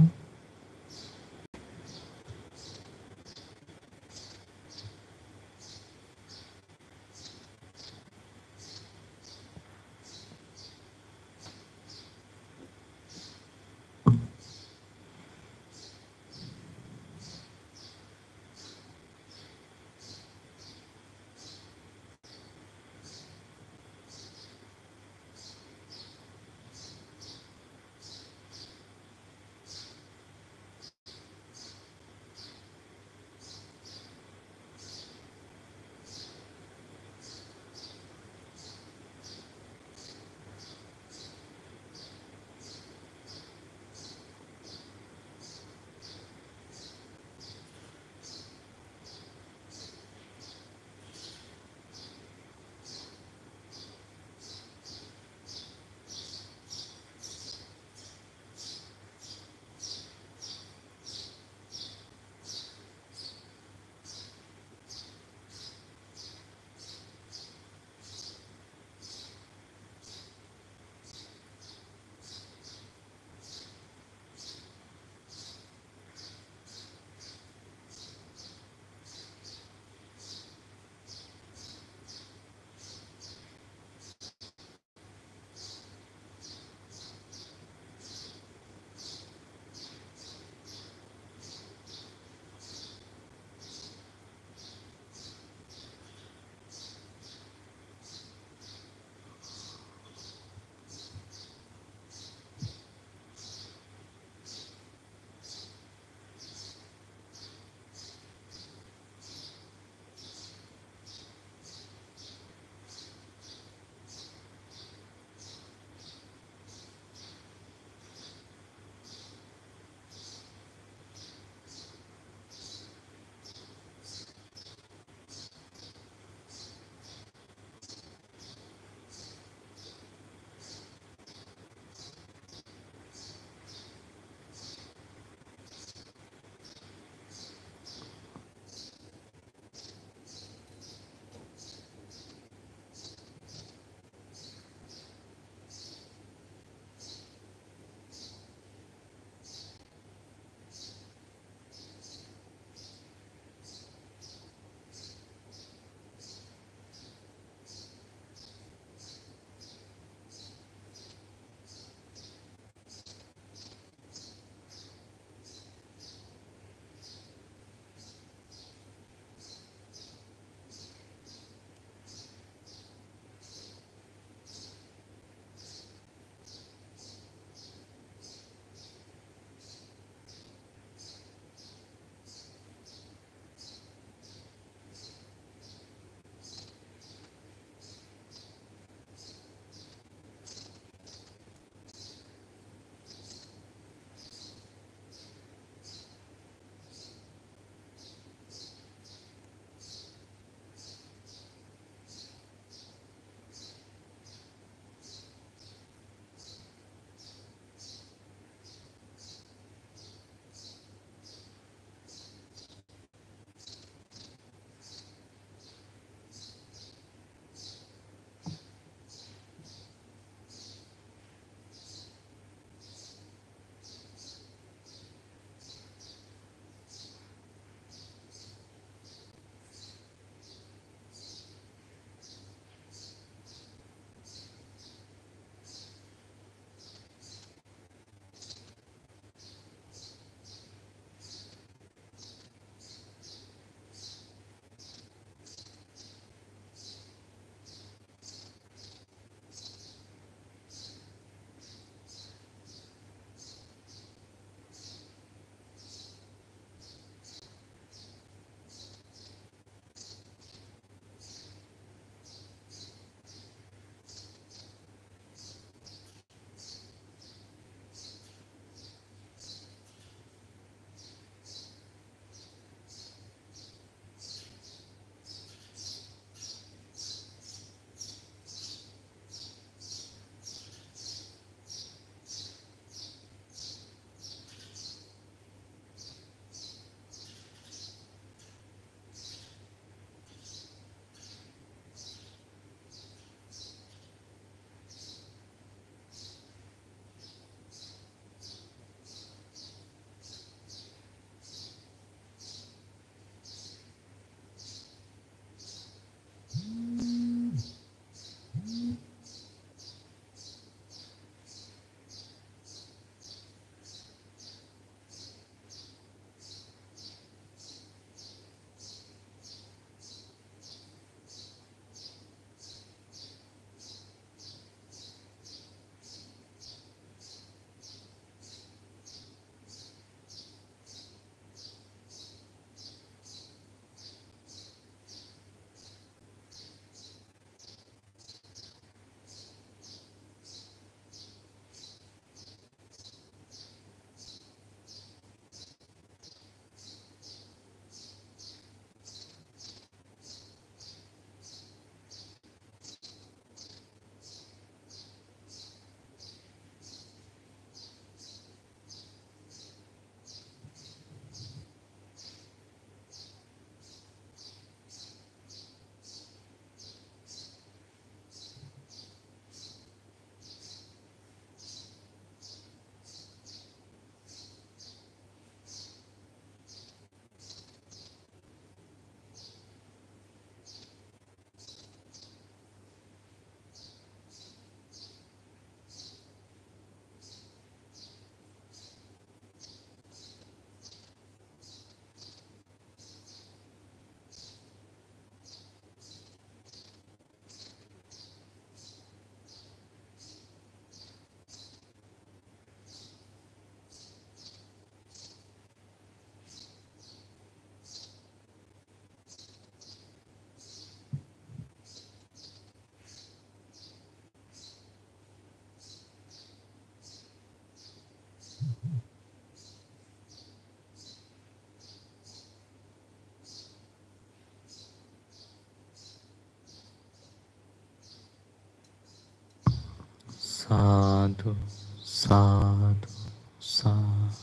සාදු සාදු සාදු.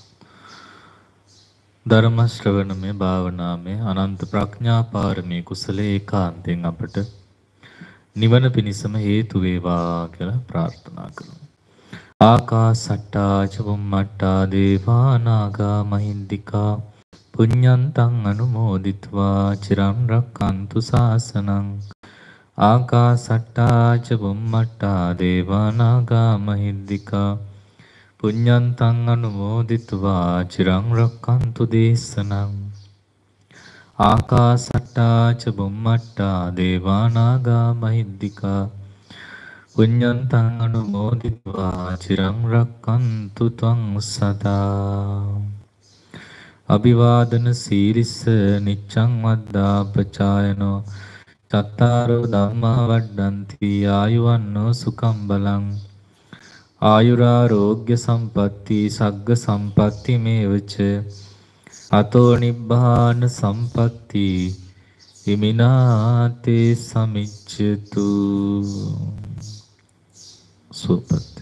ධර්ම ශ්‍රවණමය භාවනාමය අනන්ත ප්‍රඥා පාරමී කුසලයේ ඒකාන්තයෙන් අපට නිවන පිණිසම හේතු වේවා කියලා ප්‍රාර්ථනා කරමු. ආකාසට්ටා ච බුම්මට්ටා දේවා නාග මහින්దికා පුඤ්ඤන්තං අනුමෝදිත්වා චිරන් රක්칸තු ශාසනං. ආකාසට්ටා ච බුම්මට්ටා දේවා නාග මහින්దికා පුඤ්ඤන්තං අනුමෝදිත්වා චිරං රක්칸තු දේශනං. ආකාසට්ටා ච බුම්මට්ටා දේවා නාග මහින්దికා පුඤ්ඤන්තං අනුමෝදිත්වා චිරං රක්칸තු ත්වං සදා. අභිවාදන සීලිස්ස නිච්ඡං වද්දාපචායනෝ චත්තාරෝ ධම්මා වඩ්ඩಂತಿ ආයුවන්නෝ සුඛං බලං. ආයුරාෝග්‍ය සම්පatti සග්ග සම්පatti මේවච අතෝ නිබ්බාන සම්පatti හිමිනාතේ සමිච්ඡතු. සුපත්